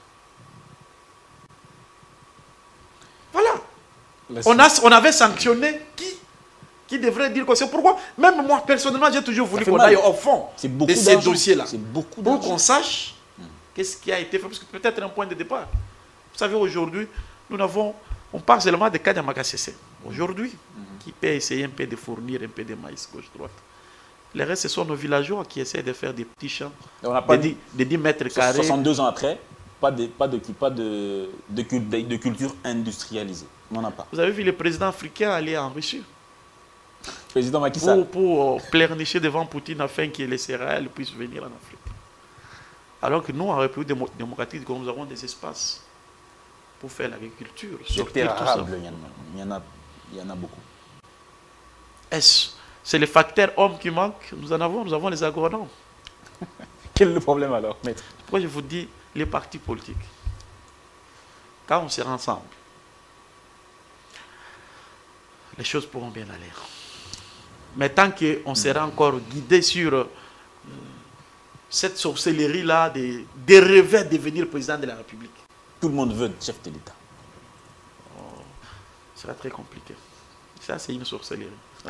Voilà. On, a, on avait sanctionné qui Qui devrait dire que c'est pourquoi, même moi personnellement, j'ai toujours voulu qu'on aille au fond de ces dossiers-là. Pour qu'on sache hum. qu'est-ce qui a été fait. Parce que peut-être un point de départ. Vous savez, aujourd'hui, nous n'avons. On parle seulement de Kadamaka C C. Aujourd'hui, hum. qui peut essayer un peu de fournir un peu de maïs gauche-droite. Le reste, ce sont nos villageois qui essaient de faire des petits champs de, dix, de dix mètres carrés. soixante-deux ans après, pas de, pas de, pas de, de, de, de culture industrialisée. On n'en a pas. Vous avez vu le président africain aller en Russie président Macky Sall. Pour, pour pleurnicher devant Poutine afin que les céréales puissent venir en Afrique. Alors que nous, en République démocratique, nous avons des espaces pour faire l'agriculture. Des terres arables, il y en a, il y en a, il y en a beaucoup. Est-ce c'est le facteur homme qui manque? Nous en avons, nous avons les agronomes. Quel est le problème alors, maître? Pourquoi je vous dis les partis politiques? Quand on sera ensemble, les choses pourront bien aller. Mais tant qu'on sera encore guidé sur euh, cette sorcellerie-là de, de rêver de devenir président de la République. Tout le monde veut être chef de l'État. Oh, ce sera très compliqué. Ça, c'est une sorcellerie.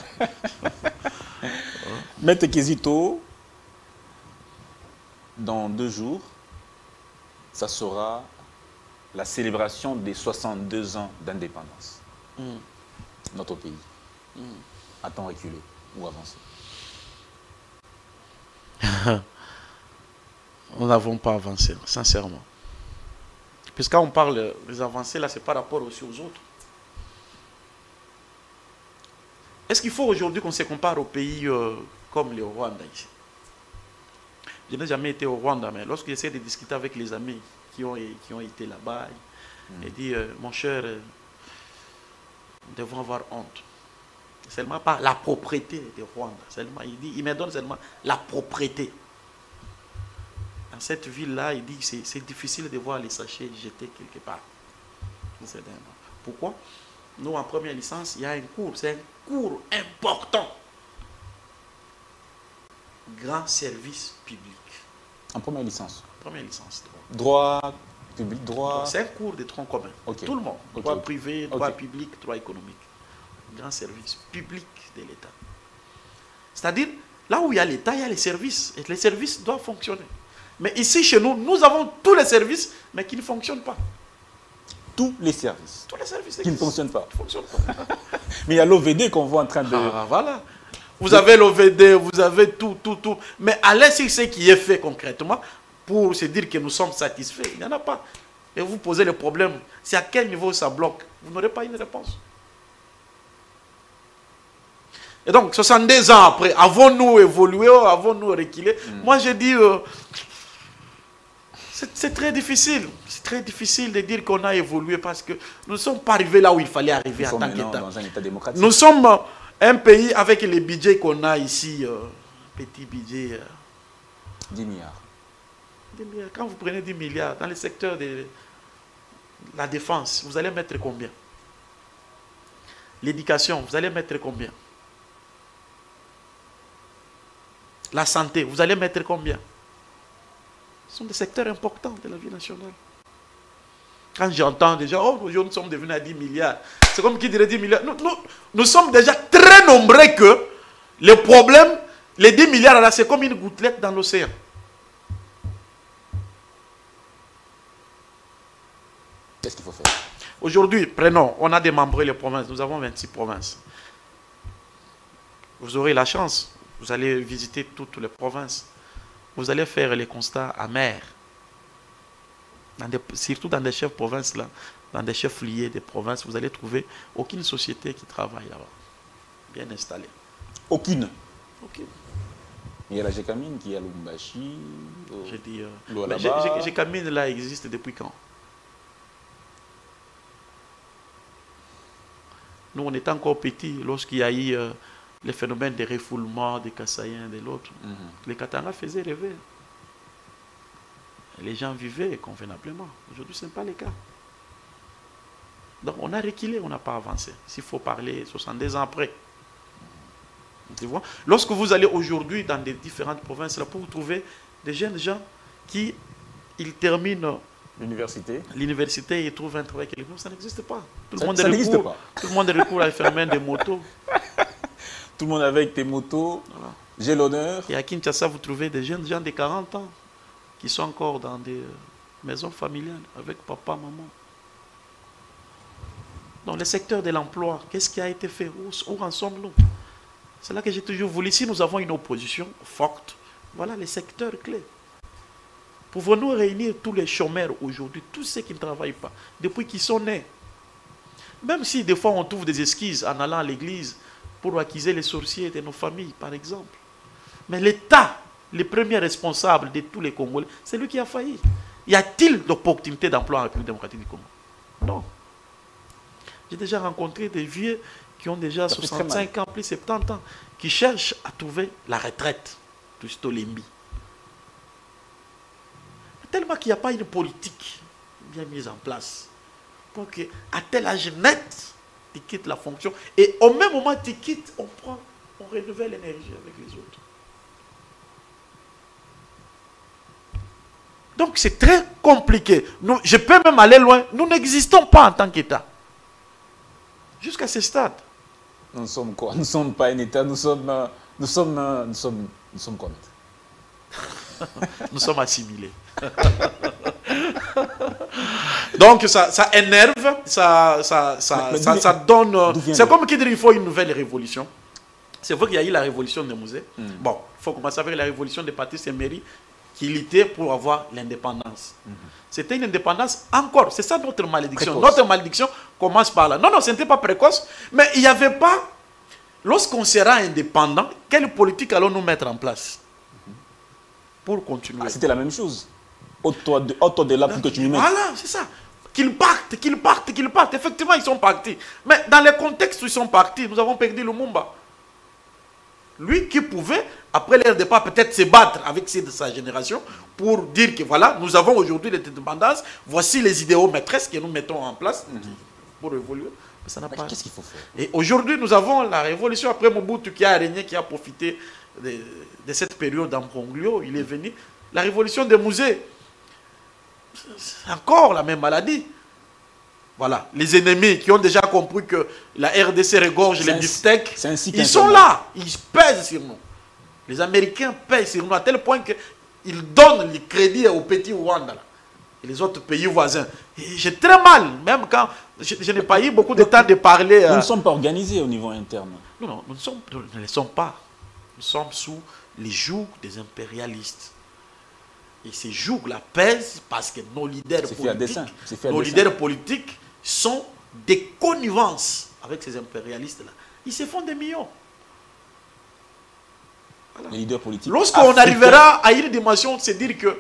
Maître Kizito, dans deux jours, ça sera la célébration des soixante-deux ans d'indépendance. Mm. Notre pays. Mm. A-t-on reculé ou avancé? Nous n'avons pas avancé, sincèrement. Puisque quand on parle des avancées, là, c'est par rapport aussi aux autres. Est-ce qu'il faut aujourd'hui qu'on se compare aux pays euh, comme le Rwanda ici? Je n'ai jamais été au Rwanda, mais lorsque j'essaie de discuter avec les amis qui ont, qui ont été là-bas, mm. ils disent, euh, mon cher, euh, nous devons avoir honte. Seulement pas la propriété de Rwanda. Seulement, il dit, il me donne seulement la propriété. Dans cette ville-là, il dit, c'est difficile de voir les sachets jetés quelque part. Pourquoi? Nous, en première licence, il y a un cours, c'est un cours important. Grand service public. En première licence. Première licence. Droit, droit public, droit... C'est un cours de tronc commun. Okay. Tout le monde. Okay. Droit privé, droit okay. public, droit économique. Grand service public de l'État. C'est-à-dire, là où il y a l'État, il y a les services. Et les services doivent fonctionner. Mais ici, chez nous, nous avons tous les services, mais qui ne fonctionnent pas. Tous les services. Tous les services qui ne fonctionnent pas. Qui ne fonctionnent pas. Mais il y a l'O V D qu'on voit en train de... Ah, voilà. Vous avez l'O V D, vous avez tout, tout, tout. Mais allez sur ce qui est fait concrètement pour se dire que nous sommes satisfaits. Il n'y en a pas. Et vous posez le problème. C'est à quel niveau ça bloque? Vous n'aurez pas une réponse. Et donc, soixante-deux ans après, avons-nous évolué, avons-nous reculé? mm. Moi, je dis, euh, c'est très difficile. C'est très difficile de dire qu'on a évolué parce que nous ne sommes pas arrivés là où il fallait arriver en tant qu'État. Dans un État démocratique. Nous sommes un pays avec les budgets qu'on a ici, euh, petit budget. Euh, dix milliards. dix milliards. Quand vous prenez dix milliards dans le secteur de la défense, vous allez mettre combien? L'éducation, vous allez mettre combien? La santé, vous allez mettre combien? Ce sont des secteurs importants de la vie nationale. Quand j'entends déjà, oh, nous sommes devenus à dix milliards. C'est comme qui dirait dix milliards. Nous, nous, nous sommes déjà très nombreux que le problème, les dix milliards là, c'est comme une gouttelette dans l'océan. Qu'est-ce qu'il faut faire? Aujourd'hui, prenons, on a démembré les provinces. Nous avons vingt-six provinces. Vous aurez la chance. Vous allez visiter toutes les provinces. Vous allez faire les constats amers. Dans des, surtout dans des chefs provinces là, dans des chefs liés des provinces, vous allez trouver aucune société qui travaille là-bas. Bien installée. Aucune. Aucune. Il y a la Gécamine qui est à Lubumbashi. J'ai dit. Euh, Gécamine là existe depuis quand? Nous, on était encore petits lorsqu'il y a eu euh, les phénomènes de refoulement des Kassaïens, de l'autre. Mm-hmm. Les Katanga faisaient rêver. Les gens vivaient convenablement. Aujourd'hui, ce n'est pas le cas. Donc, on a reculé, on n'a pas avancé. S'il faut parler soixante-deux ans après. Tu vois? Lorsque vous allez aujourd'hui dans des différentes provinces, là, pour vous trouver des jeunes gens qui ils terminent l'université. L'université, ils trouvent un travail quelque chose, ça n'existe pas. Tout le ça, monde ça recourt, pas. Tout le monde recourt à le phénomène des motos. Tout le monde avec tes motos. Voilà. J'ai l'honneur. Et à Kinshasa, vous trouvez des jeunes gens de quarante ans qui sont encore dans des maisons familiales avec papa, maman. Dans le secteur de l'emploi, qu'est-ce qui a été fait? Où, où en sommes-nous? C'est là que j'ai toujours voulu. Si nous avons une opposition forte, voilà les secteurs clés. Pouvons-nous réunir tous les chômeurs aujourd'hui, tous ceux qui ne travaillent pas, depuis qu'ils sont nés? Même si des fois on trouve des esquisses en allant à l'église pour accuser les sorciers de nos familles, par exemple. Mais l'État, le premier responsable de tous les Congolais, c'est lui qui a failli. Y a-t-il d'opportunités d'emploi en République démocratique du Congo? Non. J'ai déjà rencontré des vieux qui ont déjà soixante-cinq ans, plus soixante-dix ans, qui cherchent à trouver la retraite du Stolembi. Tellement qu'il n'y a pas une politique bien mise en place pour qu'à tel âge net, tu quittes la fonction et au même moment tu quittes, on prend, on renouvelle l'énergie avec les autres. Donc c'est très compliqué. Nous, je peux même aller loin. Nous n'existons pas en tant qu'État. Jusqu'à ce stade. Nous sommes quoi? Nous ne sommes pas un État, nous sommes, euh, nous sommes, euh, nous sommes, nous sommes quoi? Nous sommes assimilés. Donc ça, ça énerve, ça, ça, ça, mais, mais ça, ça donne... C'est comme qui dit qu'il faut une nouvelle révolution. C'est vrai qu'il y a eu la révolution des musées. Mm. Bon, il faut commencer avec la révolution des Patrice Emery qui luttait pour avoir l'indépendance. Mm -hmm. C'était une indépendance encore. C'est ça notre malédiction. Précoce. Notre malédiction commence par là. Non, non, ce n'était pas précoce. Mais il n'y avait pas... Lorsqu'on sera indépendant, quelle politique allons-nous mettre en place pour continuer? Ah, c'était la même chose. Auto de là pour que tu lui mettes. Voilà, c'est ça. Qu'ils partent, qu'ils partent, qu'ils partent. Effectivement, ils sont partis. Mais dans les contextes où ils sont partis, nous avons perdu Lumumba. Lui qui pouvait, après leur départ, peut-être se battre avec ceux de sa génération pour dire que voilà, nous avons aujourd'hui l'indépendance, voici les idéaux maîtresses que nous mettons en place mm-hmm. pour évoluer. Mais ça n'a pas... Qu'est-ce qu'il faut faire? Et aujourd'hui, nous avons la révolution après Mobutu qui a régné, qui a profité de, de cette période en Congo. Il est venu. La révolution des musées, c'est encore la même maladie. Voilà, les ennemis qui ont déjà compris que la R D C regorge les beefsteaks, ils sont là, ils pèsent sur nous. Les Américains pèsent sur nous à tel point qu'ils donnent le crédit au petit Rwanda là, et les autres pays voisins. J'ai très mal, même quand je, je n'ai pas eu beaucoup de temps de parler. Nous euh... ne sommes pas organisés au niveau interne. Non, non, nous ne, sommes, nous ne le sommes pas. Nous sommes sous les jougs des impérialistes. Et ces jougs-là pèsent parce que nos leaders politiques, nos leaders politiques sont des connivences avec ces impérialistes-là. Ils se font des millions. Voilà. Les leaders politiques. Lorsqu'on arrivera à une dimension de se dire que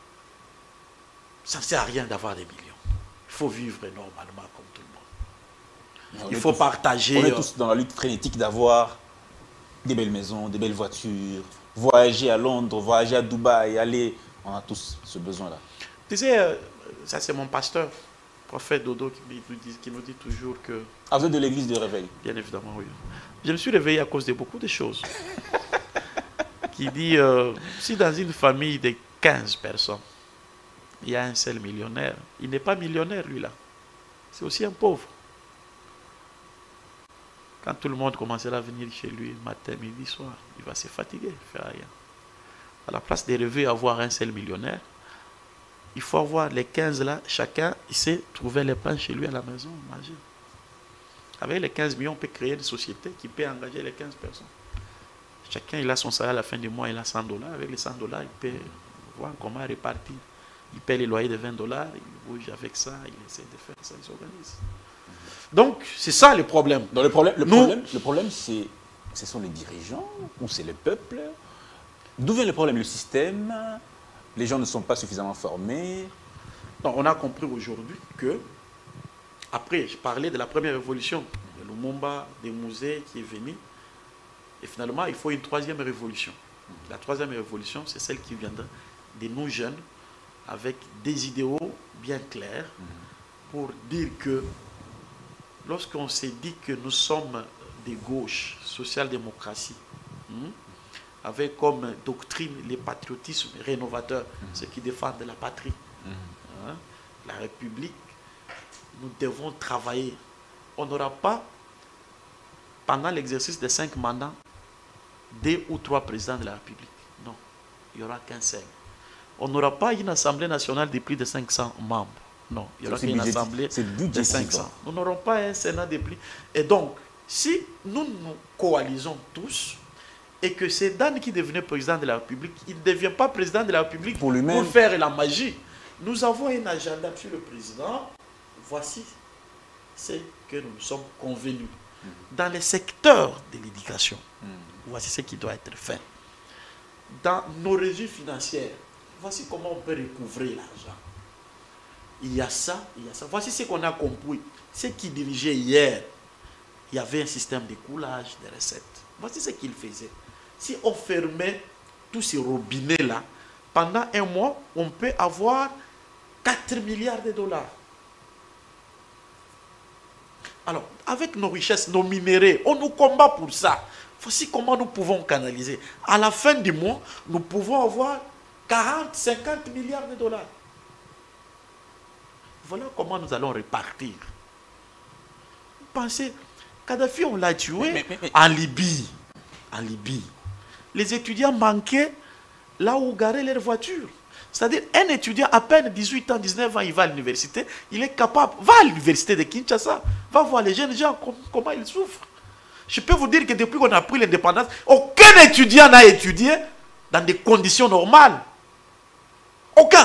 ça ne sert à rien d'avoir des millions. Il faut vivre normalement comme tout le monde. Il faut tous, partager. On est tous dans la lutte frénétique d'avoir des belles maisons, des belles voitures, voyager à Londres, voyager à Dubaï, aller. On a tous ce besoin-là. Tu sais, euh, ça c'est mon pasteur, prophète Dodo, qui nous, dit, qui nous dit toujours que... Ah, vous êtes de l'église de réveil? Bien évidemment, oui. Je me suis réveillé à cause de beaucoup de choses. Qui dit, euh, si dans une famille de quinze personnes, il y a un seul millionnaire, il n'est pas millionnaire, lui, là. C'est aussi un pauvre. Quand tout le monde commencera à venir chez lui, matin, midi, soir, il va se fatiguer, il ne fait rien. À la place de rêver à avoir un seul millionnaire, il faut avoir les quinze là, chacun, il sait trouver les pains chez lui à la maison, manger. Avec les quinze millions, on peut créer des sociétés qui peuvent engager les quinze personnes. Chacun, il a son salaire à la fin du mois, il a cent dollars. Avec les cent dollars, il peut voir comment répartir. Il paie les loyers de vingt dollars, il bouge avec ça, il essaie de faire ça, il s'organise. Donc, c'est ça le problème. Donc, le problème, le Nous, problème, le problème c'est, ce sont les dirigeants ou c'est le peuple? D'où vient le problème? Le système? Les gens ne sont pas suffisamment formés? Non, on a compris aujourd'hui que, après, je parlais de la première révolution, de Lumumba, des musées qui est venu, et finalement, il faut une troisième révolution. La troisième révolution, c'est celle qui viendra de nous jeunes, avec des idéaux bien clairs, pour dire que, lorsqu'on s'est dit que nous sommes des gauches, social-démocratie, hmm, avec comme doctrine les patriotismes rénovateurs, mmh. ceux qui défendent la patrie, mmh. hein, la République, nous devons travailler. On n'aura pas, pendant l'exercice des cinq mandats, deux ou trois présidents de la République. Non, il n'y aura qu'un seul. On n'aura pas une assemblée nationale de plus de cinq cents membres. Non, il n'y aura qu'une assemblée de cinq cents. Nous n'aurons pas un Sénat de plus. Et donc, si nous nous coalisons tous, et que c'est Dan qui devenait président de la République, il ne devient pas président de la République pour, pour faire la magie. Nous avons un agenda, monsieur le président. Voici ce que nous sommes convenus. Mmh. Dans les secteurs de l'éducation, mmh. voici ce qui doit être fait. Dans nos régies financières, voici comment on peut recouvrer l'argent. Il y a ça, il y a ça. Voici ce qu'on a compris. Ceux qui dirigeaient hier, il y avait un système de coulage des recettes. Voici ce qu'ils faisaient. Si on fermait tous ces robinets-là, pendant un mois, on peut avoir quatre milliards de dollars. Alors, avec nos richesses, nos minéraux, on nous combat pour ça. Voici comment nous pouvons canaliser. À la fin du mois, nous pouvons avoir quarante, cinquante milliards de dollars. Voilà comment nous allons répartir. Vous pensez, Kadhafi, on l'a tué mais, mais, mais, en Libye. En Libye. Les étudiants manquaient là où garaient leurs voitures. C'est-à-dire, un étudiant à peine dix-huit ans, dix-neuf ans, il va à l'université, il est capable, va à l'université de Kinshasa, va voir les jeunes gens, comment ils souffrent. Je peux vous dire que depuis qu'on a pris l'indépendance, aucun étudiant n'a étudié dans des conditions normales. Aucun.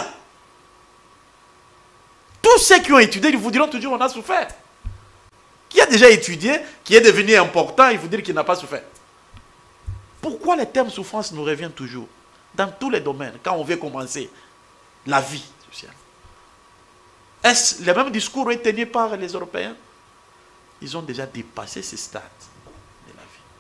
Tous ceux qui ont étudié, ils vous diront toujours qu'on a souffert. Qui a déjà étudié, qui est devenu important, il vous dire qu'il n'a pas souffert. Pourquoi les termes souffrance nous reviennent toujours? Dans tous les domaines, quand on veut commencer la vie sociale. Est-ce le même discours est tenu par les Européens? Ils ont déjà dépassé ces stades de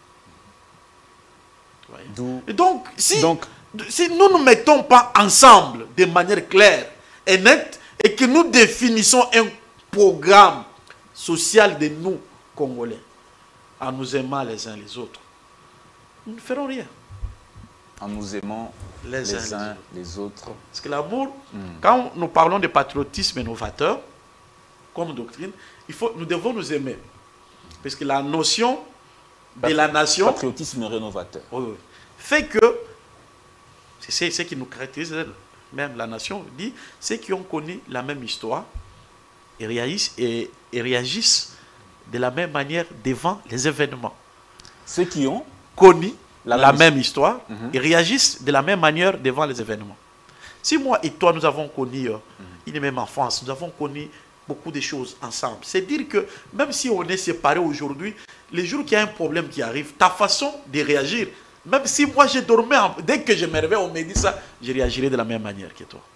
la vie. Et donc, si, donc, si nous ne nous mettons pas ensemble de manière claire et nette, et que nous définissons un programme social de nous, Congolais, en nous aimant les uns les autres, nous ne ferons rien. En nous aimant les, les uns, uns les, les autres. Parce que l'amour, mm. quand nous parlons de patriotisme novateur, comme doctrine, il faut, nous devons nous aimer. Parce que la notion de la nation... Patriotisme rénovateur. Oui, oui, fait que, c'est ce qui nous caractérise, même la nation, dit, ceux qui ont connu la même histoire et réagissent, et, et réagissent de la même manière devant les événements. Ceux qui ont connu la, la même, même histoire mm-hmm. et réagissent de la même manière devant les événements. Si moi et toi, nous avons connu euh, mm-hmm. une même enfance, nous avons connu beaucoup de choses ensemble, c'est dire que même si on est séparés aujourd'hui, les jours qu'il y a un problème qui arrive, ta façon de réagir, même si moi je dormais, en... dès que je me réveille, on me dit ça, je réagirai de la même manière que toi.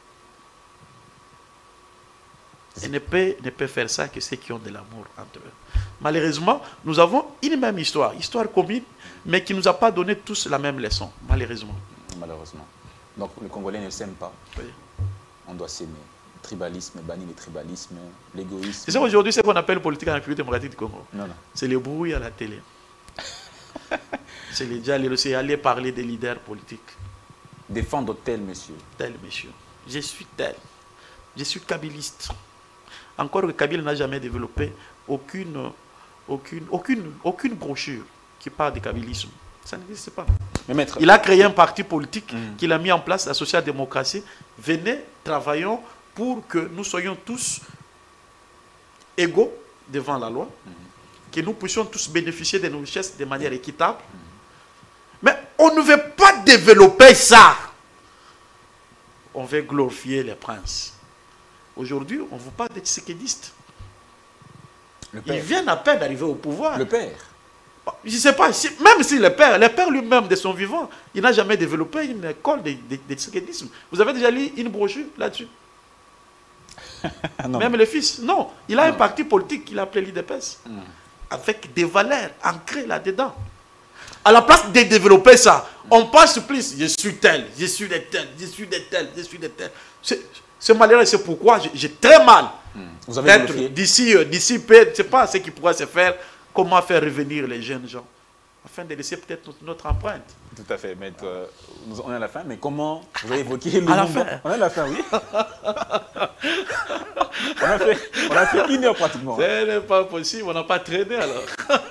Et ne peut, ne peut faire ça que ceux qui ont de l'amour entre eux. Malheureusement, nous avons une même histoire, histoire commune, mais qui ne nous a pas donné tous la même leçon, malheureusement. Malheureusement. Donc les Congolais ne s'aiment pas. Oui. On doit s'aimer. Tribalisme, bannir le tribalisme, l'égoïsme. C'est ça aujourd'hui ce qu'on appelle politique en République démocratique du Congo. Non, non. C'est le bruit à la télé. C'est déjà aller, aller parler des leaders politiques. Défendre tel monsieur. Tel monsieur. Je suis tel. Je suis kabiliste. Encore que Kabila n'a jamais développé aucune, aucune, aucune, aucune brochure qui parle de kabilisme. Ça n'existe pas. Mais maître, il a créé un parti politique mmh. qu'il a mis en place, la social-démocratie. Venez, travaillons pour que nous soyons tous égaux devant la loi, mmh. que nous puissions tous bénéficier de nos richesses de manière équitable. Mmh. Mais on ne veut pas développer ça. On veut glorifier les princes. Aujourd'hui, on ne veut pas des tshisekidistes. Ils viennent à peine d'arriver au pouvoir. Le père. Je ne sais pas, si, même si le père, le père lui-même de son vivant, il n'a jamais développé une école de, de, de tshisekidisme. Vous avez déjà lu une brochure là-dessus? Même le fils, non. Il a non. un parti politique qu'il a appelé l'I D P S, mm. avec des valeurs ancrées là-dedans. À la place de développer ça, on passe plus, je suis tel, je suis de tel, je suis de tel, je suis de tel. C'est malheureux, c'est pourquoi j'ai très mal mm. d'être d'ici, d'ici, c'est pas ce qui pourrait se faire, comment faire revenir les jeunes gens, afin de laisser peut-être notre, notre empreinte. Tout à fait, maître. Euh, on est à la fin, mais comment vous avez évoqué le à mouvement? On est à la fin, oui. on, a fait, on a fait une heure pratiquement. Ce n'est pas possible, on n'a pas traîné alors.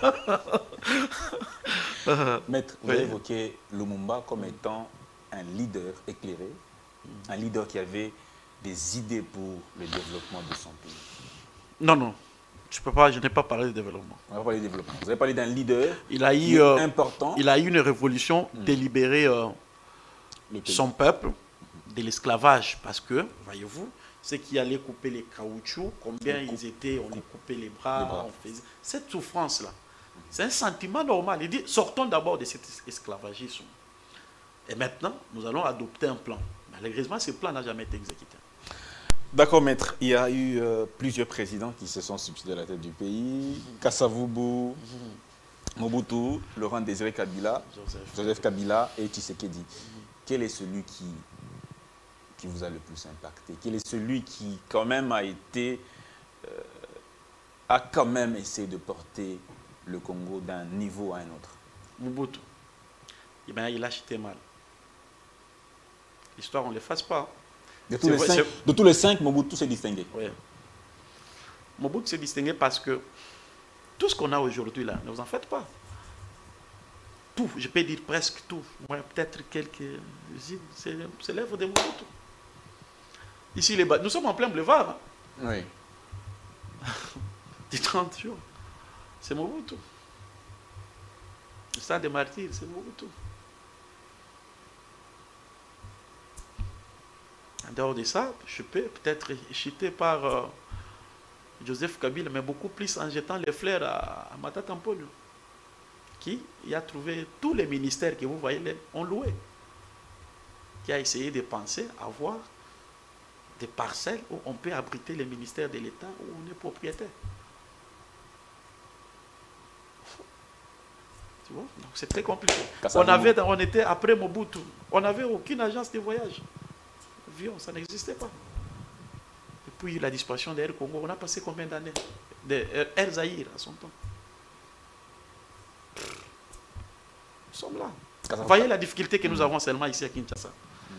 Maître, vous oui. avez évoqué Lumumba comme étant un leader éclairé, un leader qui avait des idées pour le développement de son pays. Non, non. Je peux pas, je n'ai pas parlé de développement. On va parler de développement. Vous avez parlé d'un leader il a eu, euh, important. Il a eu une révolution mmh. de libérer euh, son peuple de l'esclavage. Parce que, voyez-vous, ceux qui allaient couper les caoutchoucs, combien ils coupe, étaient, on les coupait les bras, les bras. On faisait... Cette souffrance-là, c'est un sentiment normal. Il dit, sortons d'abord de cet esclavagisme. Et maintenant, nous allons adopter un plan. Malheureusement, ce plan n'a jamais été exécuté. D'accord, maître. Il y a eu euh, plusieurs présidents qui se sont succédés à la tête du pays. Kasavubu, Mobutu, Laurent Désiré Kabila, Joseph, Joseph Kabila et Tshisekedi. Quel est celui qui, qui vous a le plus impacté? Quel est celui qui, quand même, a été, euh, a quand même essayé de porter le Congo d'un niveau à un autre? Mobutu. Eh bien, il a acheté mal. L'histoire, on ne l'efface pas. De tous, les cinq, de tous les cinq, Mobutu s'est distingué. Oui. Mobutu s'est distingué parce que tout ce qu'on a aujourd'hui là, ne vous en faites pas. Tout, je peux dire presque tout. Ouais, peut-être quelques usines, c'est l'œuvre de Mobutu. Ici, les nous sommes en plein boulevard. Hein. Oui. Du trente jours. C'est Mobutu. Le stade des martyrs, c'est Mobutu. En dehors de ça, je peux peut-être chuter par euh, Joseph Kabila, mais beaucoup plus en jetant les fleurs à, à Matata Mpolo, qui y a trouvé tous les ministères que vous voyez, ont loué, qui a essayé de penser à avoir des parcelles où on peut abriter les ministères de l'État où on est propriétaire. Tu vois? Donc c'est très compliqué. On, avait, on était après Mobutu, on n'avait aucune agence de voyage. Ça n'existait pas. Depuis la disparition d'Air Congo, on a passé combien d'années? Air Zaïre à son temps. Nous sommes là. Vous voyez la difficulté que nous avons seulement ici à Kinshasa.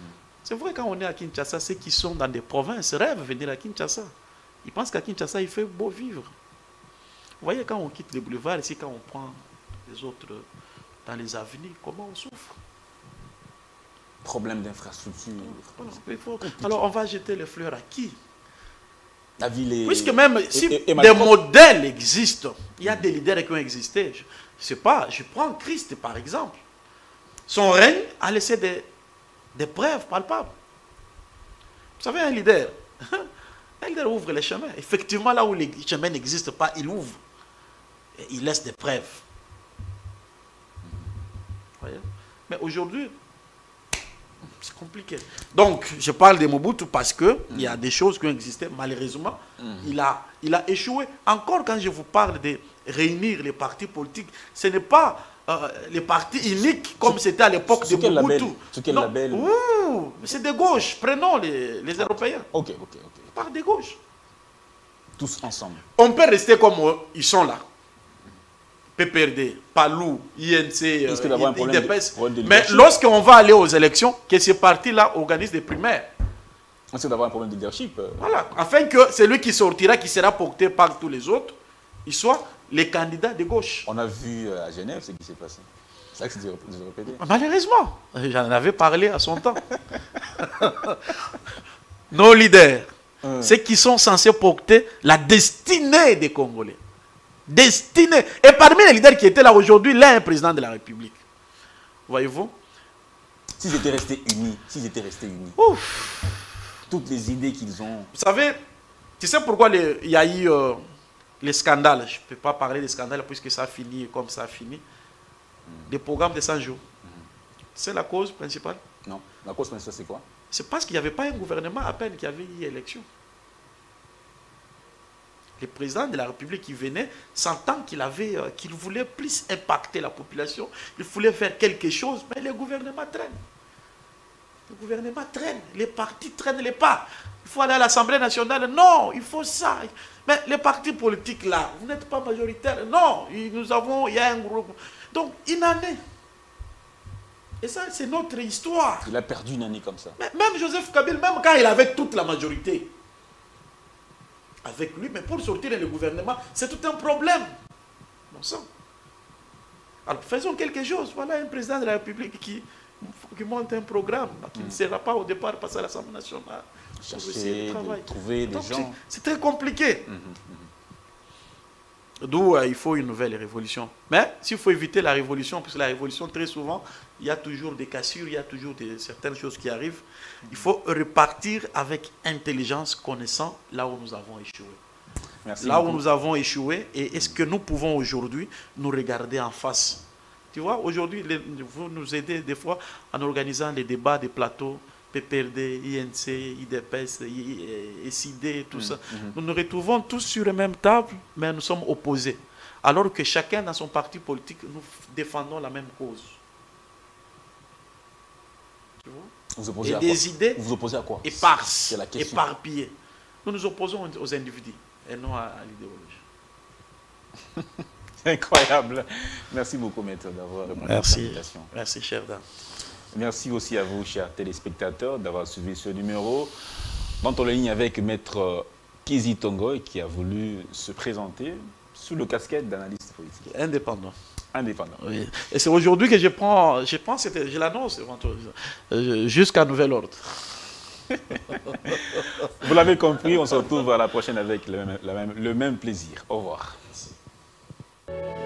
C'est vrai, quand on est à Kinshasa, ceux qui sont dans des provinces rêvent de venir à Kinshasa. Ils pensent qu'à Kinshasa, il fait beau vivre. Vous voyez, quand on quitte les boulevards, ici, quand on prend les autres dans les avenues, comment on souffre? Problème d'infrastructure. Alors, on va jeter les fleurs à qui? La ville est... Puisque même si et, et des modèles existent, il y a des leaders qui ont existé. Je ne sais pas, je prends Christ par exemple. Son règne a laissé des, des preuves palpables. Vous savez, un leader, un leader ouvre les chemins. Effectivement, là où les chemins n'existent pas, il ouvre. Et il laisse des preuves. Vous voyez? Mais aujourd'hui, c'est compliqué. Donc, je parle de Mobutu parce qu'il mm. y a des choses qui ont existé. Malheureusement, mm. il, a, il a échoué. Encore quand je vous parle de réunir les partis politiques, ce n'est pas euh, les partis uniques comme c'était à l'époque de Mobutu. C'est quel label? C'est de gauche. Prenons les, les Européens. Ok, ok, ok. Par de gauche. Tous ensemble. On peut rester comme ils sont là. P P R D, Palou, I N C, euh, I D P S. Mais lorsqu'on va aller aux élections, que ces partis-là organisent des primaires. C'est d'avoir un problème de leadership. Voilà. Afin que celui qui sortira, qui sera porté par tous les autres, il soit les candidats de gauche. On a vu à Genève ce qui s'est passé. C'est ça que c'est répété. Malheureusement, j'en avais parlé à son temps. Nos leaders, hum. ceux qui sont censés porter la destinée des Congolais. Destiné. Et parmi les leaders qui étaient là aujourd'hui, l'un est président de la République. Voyez-vous? S'ils étaient restés unis, s'ils étaient restés unis, Ouf. toutes les idées qu'ils ont... Vous savez, tu sais pourquoi les, il y a eu euh, les scandales? Je ne peux pas parler des scandales puisque ça a fini comme ça a fini. Mm. Des programmes de cent jours. Mm. C'est la cause principale? Non. La cause principale, c'est quoi? C'est parce qu'il n'y avait pas un gouvernement à peine qui avait eu élection. Le président de la République qui venait, sentant qu'il avait, euh, qu'il voulait plus impacter la population, il voulait faire quelque chose, mais le gouvernement traîne. Le gouvernement traîne, les partis traînent les pas. Il faut aller à l'Assemblée nationale, non, il faut ça. Mais les partis politiques là, vous n'êtes pas majoritaire, non, nous avons, il y a un groupe. Donc, une année. Et ça, c'est notre histoire. Il a perdu une année comme ça. Mais même Joseph Kabila, même quand il avait toute la majorité, avec lui, mais pour sortir le gouvernement, c'est tout un problème. Bon sang. Alors faisons quelque chose. Voilà un président de la République qui, qui monte un programme, qui mm. ne sera pas au départ passé à l'Assemblée nationale. Chercher, de trouver des gens. C'est très compliqué. Mm -hmm. D'où euh, il faut une nouvelle révolution. Mais s'il faut éviter la révolution, parce que la révolution, très souvent, il y a toujours des cassures, il y a toujours des, certaines choses qui arrivent. Il faut repartir avec intelligence, connaissant là où nous avons échoué. Merci là beaucoup. où nous avons échoué, et est-ce que nous pouvons aujourd'hui nous regarder en face? Tu vois, aujourd'hui, vous nous aidez des fois en organisant des débats, des plateaux, P P R D, I N C, I D P S, S I D, tout mmh, ça. Mmh. Nous nous retrouvons tous sur la même table, mais nous sommes opposés. Alors que chacun dans son parti politique, nous défendons la même cause. Tu vois? Vous opposez et à des quoi? idées vous opposez à quoi? éparses, éparpillées. Nous nous opposons aux individus et non à, à l'idéologie. Incroyable. Merci beaucoup, maître, d'avoir répondu à cette invitation. Merci, chère dame. Merci aussi à vous, chers téléspectateurs, d'avoir suivi ce numéro. Dans la ligne avec maître Kizi Tongoy, qui a voulu se présenter sous le casquette d'analyste politique. Indépendant. Indépendant. Oui. Et c'est aujourd'hui que je prends, je pense, je l'annonce jusqu'à nouvel ordre. Vous l'avez compris, on se retrouve à la prochaine avec le même, la même, le même plaisir. Au revoir. Merci.